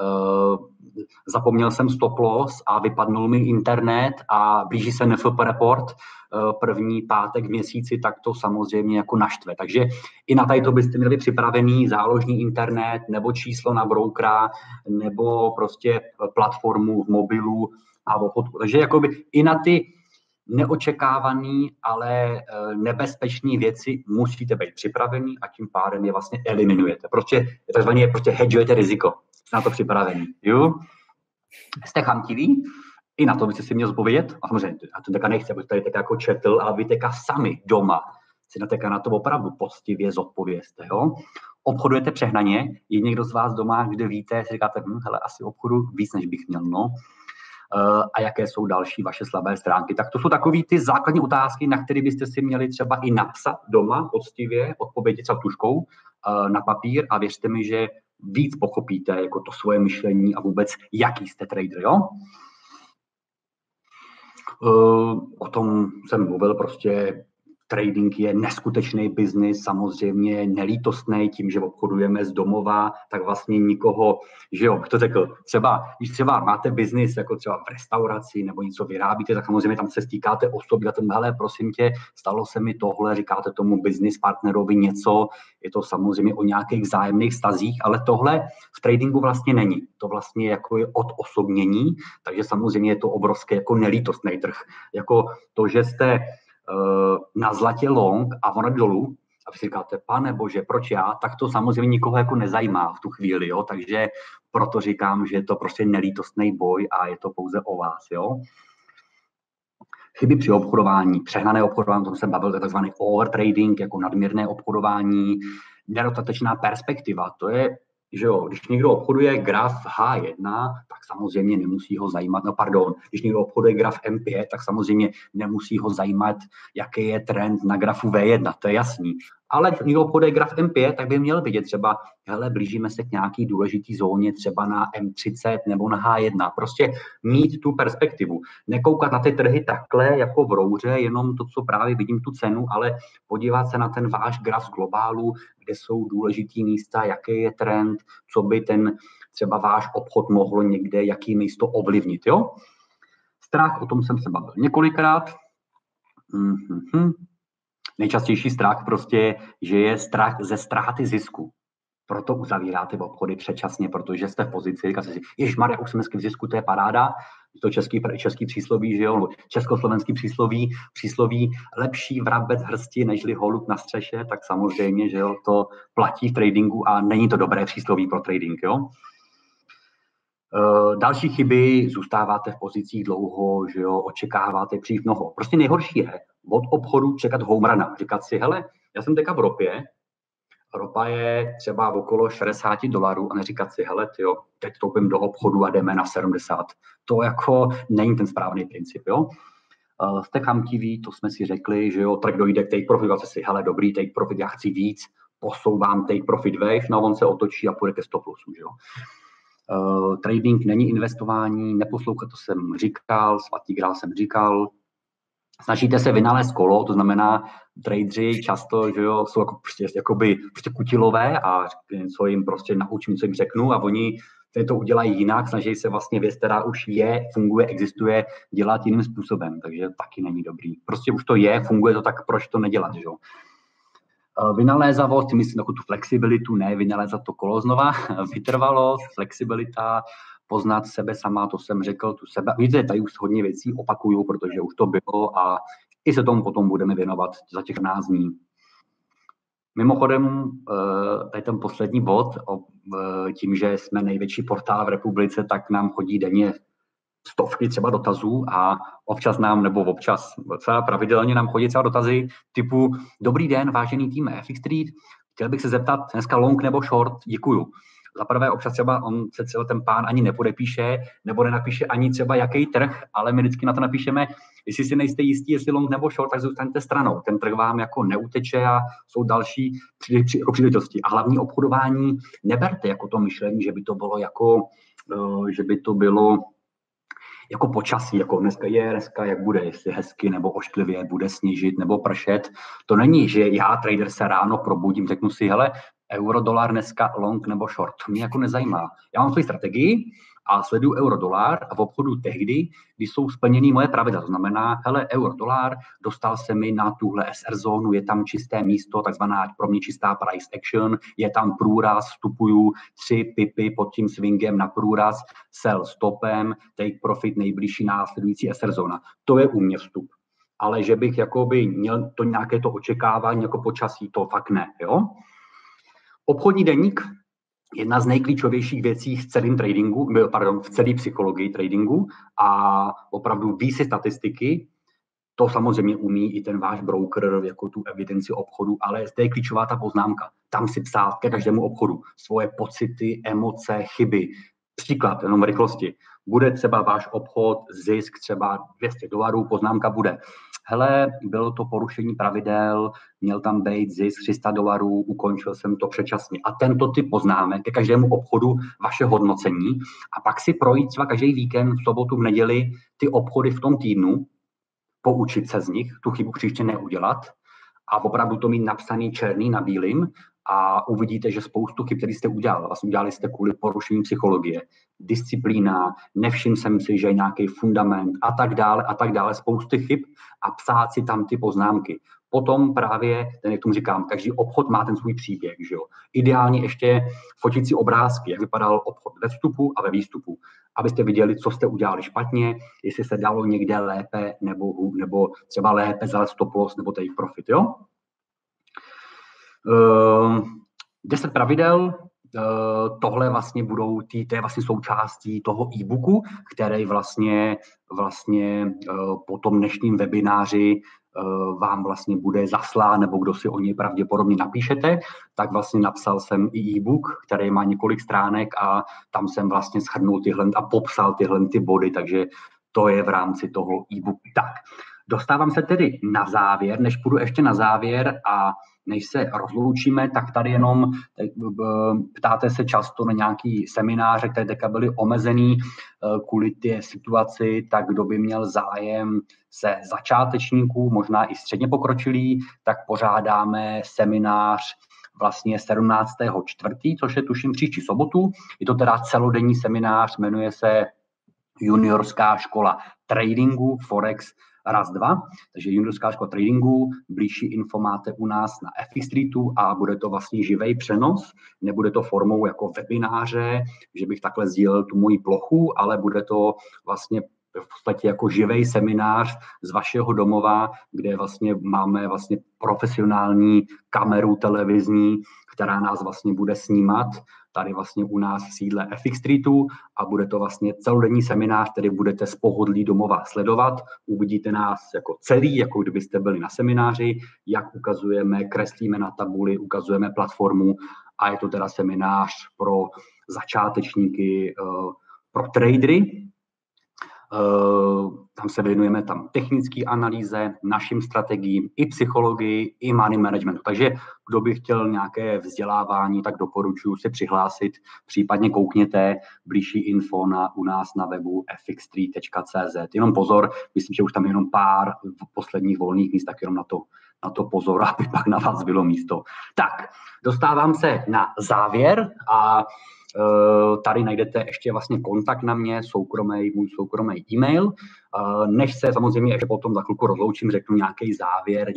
zapomněl jsem stop loss a vypadnul mi internet a blíží se NFP report první pátek v měsíci, tak to samozřejmě jako naštve. Takže i na tady to byste měli připravený záložní internet nebo číslo na brokera nebo prostě platformu v mobilu a v obchodu. Takže jakoby i na ty neočekávaný, ale nebezpečné věci musíte být připravený a tím pádem je vlastně eliminujete. Takzvaně prostě hedžujete riziko. Jste na to připravený. Jo? Jste chamtiví, i na to byste si měl zpovědět. A samozřejmě, a to teďka nechci, aby tady jako četl, ale vy teďka sami doma si na to opravdu poctivě zodpovězte. Jo? Obchodujete přehnaně, je někdo z vás doma, kde víte, si říkáte, hele, asi obchodu víc, než bych měl, no. A jaké jsou další vaše slabé stránky. Tak to jsou takové ty základní otázky, na které byste si měli třeba i napsat doma poctivě, odpovědět třeba tužkou na papír a věřte mi, že víc pochopíte jako to svoje myšlení a vůbec jaký jste trader, jo? O tom jsem mluvil prostě Trading je neskutečný biznis, samozřejmě nelítostný tím, že obchodujeme z domova, tak vlastně nikoho, že jo, to řekl, když třeba máte biznis jako třeba v restauraci nebo něco vyrábíte, tak samozřejmě tam se stýkáte osoby a tomu, hele, prosím tě, stalo se mi tohle, říkáte tomu business partnerovi něco, je to samozřejmě o nějakých vzájemných vztazích, ale tohle v tradingu vlastně není. To vlastně jako je odosobnění, takže samozřejmě je to obrovský jako nelítostný trh. Jako to, že jste na zlatě long a ono dolů a vy si říkáte, pane bože, proč já, tak to samozřejmě nikoho jako nezajímá v tu chvíli, jo, takže proto říkám, že je to prostě nelítostný boj a je to pouze o vás, jo. Chyby při obchodování, přehnané obchodování, o tom jsem bavil, to je takzvaný overtrading, jako nadměrné obchodování, nedostatečná perspektiva, to je, že jo, když někdo obchoduje graf H1, tak samozřejmě nemusí ho zajímat, když někdo obchoduje graf M5, tak samozřejmě nemusí ho zajímat, jaký je trend na grafu V1, to je jasný. Ale když někdo obchoduje graf M5, tak by měl vidět třeba, hele, blížíme se k nějaký důležitý zóně, třeba na M30 nebo na H1. Prostě mít tu perspektivu. Nekoukat na ty trhy takhle jako v rouře, jenom to, co právě vidím tu cenu, ale podívat se na ten váš graf z globálu, kde jsou důležitý místa, jaký je trend, co by ten třeba váš obchod mohlo někde, jaký místo ovlivnit, jo? Strach, o tom jsem se bavil několikrát. Nejčastější strach prostě, že je strach ze ztráty zisku. Proto uzavíráte obchody předčasně, protože jste v pozici, říkáte si, ježišmarja, už jsem dneska v zisku, to je paráda. To český přísloví, že jo, československý přísloví lepší vrabec hrsti, nežli holub na střeše, tak samozřejmě, že jo, to platí v tradingu a není to dobré přísloví pro trading, jo. Další chyby, zůstáváte v pozicích dlouho, že jo, očekáváte příliš mnoho. Prostě nejhorší je od obchodu čekat home runa, říkat si, hele, já jsem teďka v ropě, ropa je třeba okolo $60 a neříkat si, hele, tyjo, teď vstoupím do obchodu a jdeme na 70. To jako není ten správný princip, jo. Jste chamtiví, to jsme si řekli, že jo, trh dojde k take profit, vlastně si, hele, dobrý take profit, já chci víc, posouvám take profit wave, no on se otočí a půjde ke stop lossu, že jo. Trading není investování, neposlouchat, to jsem říkal, svatý grál jsem říkal. Snažíte se vynalézt kolo, to znamená, tradeři často, že jo, jsou jako prostě kutilové a něco jim prostě naučím, co jim řeknu a oni to udělají jinak, snaží se vlastně věc, která už je, funguje, existuje, dělat jiným způsobem, takže taky není dobrý. Prostě už to je, funguje to, tak proč to nedělat, že jo? Vynalézavost, myslím jako tu flexibilitu, ne vynalézat to kolo znova, vytrvalost, flexibilita, poznat sebe sama, to jsem řekl, tu sebe. Víte, tady už hodně věcí opakuju, protože už to bylo a i se tomu potom budeme věnovat za těch 14 dní. Mimochodem, tady ten poslední bod, tím, že jsme největší portál v republice, tak nám chodí denně stovky třeba dotazů a občas docela pravidelně nám chodí třeba dotazy typu dobrý den, vážený tým FX Street, chtěl bych se zeptat dneska long nebo short, děkuju. Za prvé občas třeba on se celý ten pán ani nepodepíše, nebo nenapíše ani třeba jaký trh, ale my vždycky na to napíšeme, jestli si nejste jistí, jestli long nebo short, tak zůstaňte stranou. Ten trh vám jako neuteče a jsou další jako příležitosti. A hlavní obchodování neberte jako to myšlení, že by to bylo jako počasí, jako dneska, jak bude, jestli hezky nebo ošklivě, bude sněžit nebo pršet. To není, že já, trader, se ráno probudím, řeknu si, hele, euro, dolar dneska long nebo short. To mě jako nezajímá. Já mám svoji strategii a sleduju euro, dolar a v obchodu tehdy, kdy jsou splněny moje pravidla. To znamená, hele, euro, dolar, dostal se mi na tuhle SR zónu, je tam čisté místo, takzvaná pro mě čistá price action, je tam průraz, vstupuju 3 pipy pod tím swingem na průraz, sell stopem, take profit, nejbližší následující SR zóna. To je u mě vstup. Ale že bych jakoby měl to nějaké to očekávání jako počasí, to fakt ne, jo? Obchodní deník, jedna z nejklíčovějších věcí v v celé psychologii tradingu a opravdu ví si statistiky, to samozřejmě umí i ten váš broker, jako tu evidenci obchodu, ale zde je klíčová ta poznámka. Tam si psát ke každému obchodu svoje pocity, emoce, chyby. Příklad, jenom v rychlosti. Bude třeba váš obchod, zisk třeba $200, poznámka bude. Hele, bylo to porušení pravidel, měl tam být zisk $300, ukončil jsem to předčasně. A tento typ poznámek ke každému obchodu vaše hodnocení a pak si projít třeba každý víkend, v sobotu, v neděli ty obchody v tom týdnu, poučit se z nich, tu chybu příště neudělat a opravdu to mít napsaný černý na bílým a uvidíte, že spoustu chyb, které jste udělali, vlastně udělali jste kvůli porušení psychologie, disciplína, nevšiml jsem si, že je nějaký fundament a tak dále, spousty chyb a psát si tam ty poznámky. Potom právě, jak tomu říkám, každý obchod má ten svůj příběh, že jo. Ideálně ještě fotit si obrázky, jak vypadal obchod ve vstupu a ve výstupu, abyste viděli, co jste udělali špatně, jestli se dalo někde lépe nebo třeba lépe za stop loss nebo take profit, jo. 10 pravidel, tohle vlastně budou to je vlastně součástí toho e-booku, který vlastně po tom dnešním webináři vám vlastně bude zaslán, nebo kdo si o něj pravděpodobně napíšete, tak vlastně napsal jsem i e-book, který má několik stránek a tam jsem vlastně shrnul tyhle a popsal tyhle ty body, takže to je v rámci toho e-booku. Tak, dostávám se tedy na závěr, než půjdu ještě na závěr a než se rozloučíme, tak tady jenom ptáte se často na nějaký semináře, které teďka byly omezený kvůli té situaci, tak kdo by měl zájem se začátečníků, možná i středně pokročilý, tak pořádáme seminář vlastně 17.4., což je tuším příští sobotu. Je to teda celodenní seminář, jmenuje se Juniorská škola tradingu, Forex, raz, dva, takže juniorská škola tradingu, blížší info máte u nás na FX Streetu a bude to vlastně živý přenos, nebude to formou jako webináře, že bych takhle sdílel tu moji plochu, ale bude to vlastně v podstatě jako živý seminář z vašeho domova, kde vlastně máme vlastně profesionální kameru televizní, která nás vlastně bude snímat tady vlastně u nás v sídle FX Streetu a bude to vlastně celodenní seminář, který budete z pohodlí domova sledovat. Uvidíte nás jako celý, jako kdybyste byli na semináři, jak ukazujeme, kreslíme na tabuli, ukazujeme platformu a je to teda seminář pro začátečníky, pro tradery. Tam se věnujeme tam technické analýze, našim strategiím, i psychologii, i money managementu. Takže kdo by chtěl nějaké vzdělávání, tak doporučuji se přihlásit, případně koukněte blížší info u nás na webu fx3.cz. Jenom pozor, myslím, že už tam je jenom pár posledních volných míst, tak jenom na to pozor, aby pak na vás bylo místo. Tak, dostávám se na závěr a tady najdete ještě vlastně kontakt na mě, můj soukromý e-mail. Než se samozřejmě ještě potom za chvilku rozloučím, řeknu nějaký závěr,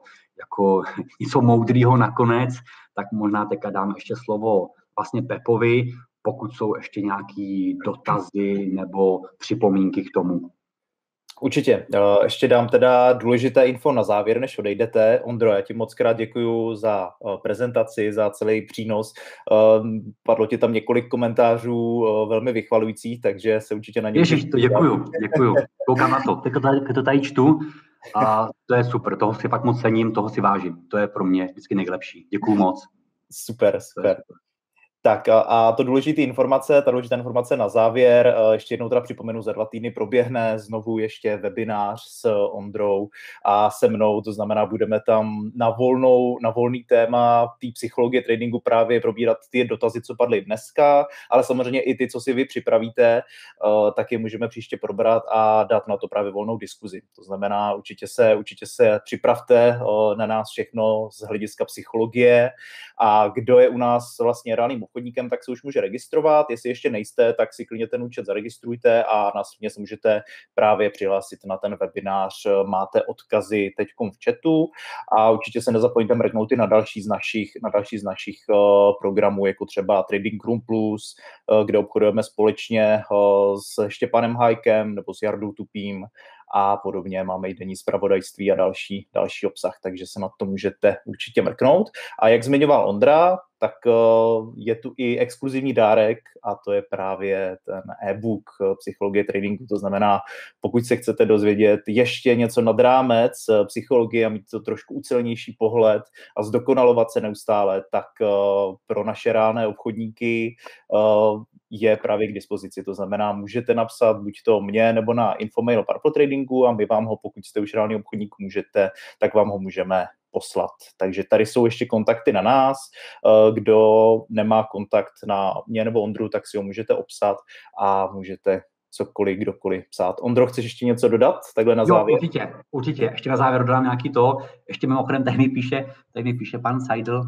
něco moudrýho nakonec, tak možná teďka dám ještě slovo vlastně Pepovi, pokud jsou ještě nějaký dotazy nebo připomínky k tomu. Určitě. Ještě dám teda důležité info na závěr, než odejdete. Ondro, já ti moc krát děkuju za prezentaci, za celý přínos. Padlo ti tam několik komentářů velmi vychvalujících, takže se určitě na ně... Ježiš, to děkuju. Koukám na to. Teď to tady čtu a to je super. Toho si fakt moc cením, toho si vážím. To je pro mě vždycky nejlepší. Děkuju moc. Super. Tak a ta důležitá informace na závěr, ještě jednou teda připomenu, za 2 týdny proběhne znovu ještě webinář s Ondrou a se mnou, to znamená, budeme tam na volný téma té psychologie tradingu právě probírat ty dotazy, co padly dneska, ale samozřejmě i ty, co si vy připravíte, tak je můžeme příště probrat a dát na to právě volnou diskuzi. To znamená, určitě se připravte na nás všechno z hlediska psychologie a kdo je u nás vlastně reálným obchodníkem, tak se už může registrovat. Jestli ještě nejste, tak si klidně ten účet zaregistrujte a následně se můžete právě přihlásit na ten webinář. Máte odkazy teďkom v chatu a určitě se nezapomeňte mrknout i na další z našich programů, jako třeba Trading Room Plus, kde obchodujeme společně s Štěpanem Hajkem nebo s Jardou Tupým a podobně. Máme i denní zpravodajství a další obsah, takže se na to můžete určitě mrknout. A jak zmiňoval Ondra, tak je tu i exkluzivní dárek a to je právě ten e-book Psychologie tradingu. To znamená, pokud se chcete dozvědět ještě něco nad rámec psychologie a mít to trošku ucelenější pohled a zdokonalovat se neustále, tak pro naše reálné obchodníky je právě k dispozici. To znamená, můžete napsat buď to mě nebo na infomail Purple Tradingu a my vám ho, pokud jste už reálný obchodník, tak vám ho můžeme poslat. Takže tady jsou ještě kontakty na nás. Kdo nemá kontakt na mě nebo Ondru, tak si ho můžete obsat a můžete cokoliv, kdokoliv psát. Ondro, chceš ještě něco dodat takhle na závěr? Určitě. Ještě na závěr dodám nějaký to. Ještě mimochodem tady mi píše pan Seidl,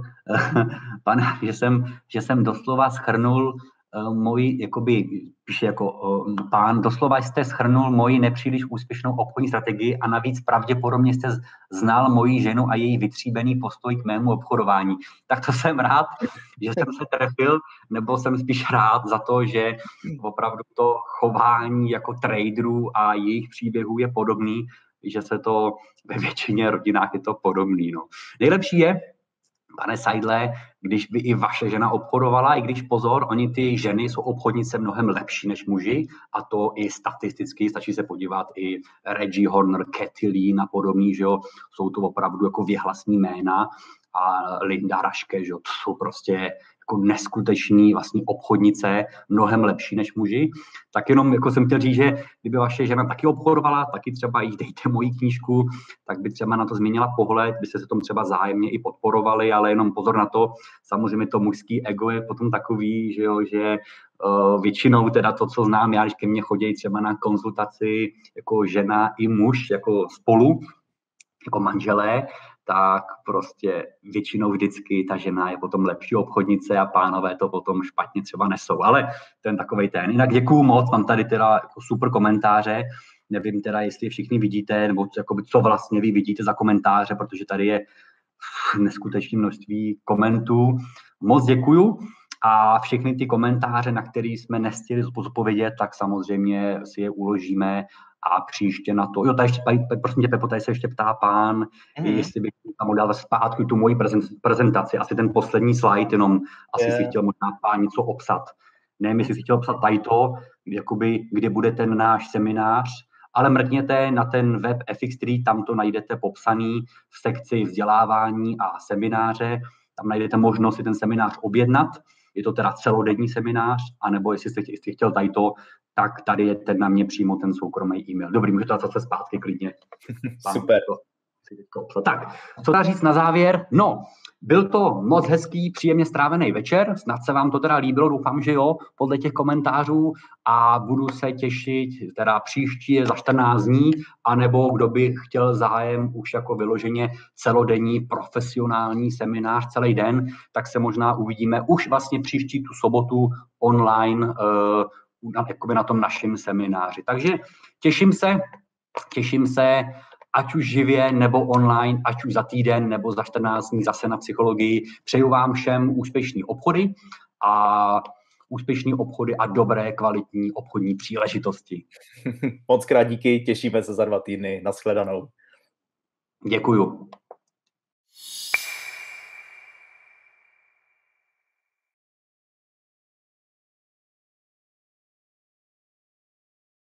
že jsem doslova shrnul moji, jakoby, píše jako pán, doslova jste shrnul moji nepříliš úspěšnou obchodní strategii a navíc pravděpodobně jste znal moji ženu a její vytříbený postoj k mému obchodování. Tak to jsem rád, že jsem se trefil, nebo jsem spíš rád za to, že opravdu to chování jako traderů a jejich příběhů je podobný, že se to ve většině rodinách je to podobný. No. Nejlepší je, pane Seidle, když by i vaše žena obchodovala, i když pozor, oni ty ženy jsou obchodnice mnohem lepší než muži a to i statisticky, stačí se podívat i Reggie Horner, Katy Lean a podobný, že jo, jsou to opravdu jako věhlasní jména a Linda Raške, že jo, to jsou prostě jako neskuteční vlastně obchodnice, mnohem lepší než muži. Tak jenom jako jsem chtěl říct, že kdyby vaše žena taky obchodovala, taky třeba jí dejte moji knížku, tak by třeba na to změnila pohled, byste se tomu třeba zájemně i podporovali, ale jenom pozor na to, samozřejmě to mužský ego je potom takový, že jo, že většinou teda to, co znám já, když ke mně chodí třeba na konzultaci jako žena i muž, jako spolu, jako manželé, tak prostě většinou vždycky ta žena je potom lepší obchodnice a pánové to potom špatně třeba nesou, ale ten takovej ten. Jinak děkuju moc, mám tady teda jako super komentáře, nevím teda, jestli všichni vidíte, nebo jakoby, co vlastně vy vidíte za komentáře, protože tady je neskutečné množství komentů. Moc děkuju a všechny ty komentáře, na které jsme nestihli odpovědět, tak samozřejmě si je uložíme a příště na to. Jo, tady ještě, prosím tě, Pepo, tady se ještě ptá pán, jestli bych tam dal zpátky tu moji prezentaci, asi ten poslední slide, jenom asi si chtěl možná pán něco obsat. Nevím, jestli si chtěl obsat tady to, jakoby, kde bude ten náš seminář, ale mrkněte na ten web FX3, tam to najdete popsaný v sekci vzdělávání a semináře, tam najdete možnost si ten seminář objednat, je to teda celodenní seminář, anebo jestli jste chtěl tady to, tak tady je ten na mě přímo ten soukromý e-mail. Dobrý, můžete zase zpátky klidně. Super. Tak, co dá říct na závěr? No, byl to moc hezký, příjemně strávený večer, snad se vám to teda líbilo, doufám, že jo, podle těch komentářů a budu se těšit teda příští za 14 dní, anebo kdo by chtěl zájem už jako vyloženě celodenní profesionální seminář celý den, tak se možná uvidíme už vlastně příští tu sobotu online jakoby na tom našem semináři. Takže těším se, ať už živě nebo online, ať už za týden nebo za 14 dní zase na psychologii. Přeju vám všem úspěšný obchody a dobré, kvalitní obchodní příležitosti. Moc krát díky, těšíme se za 2 týdny. Nashledanou. Děkuju.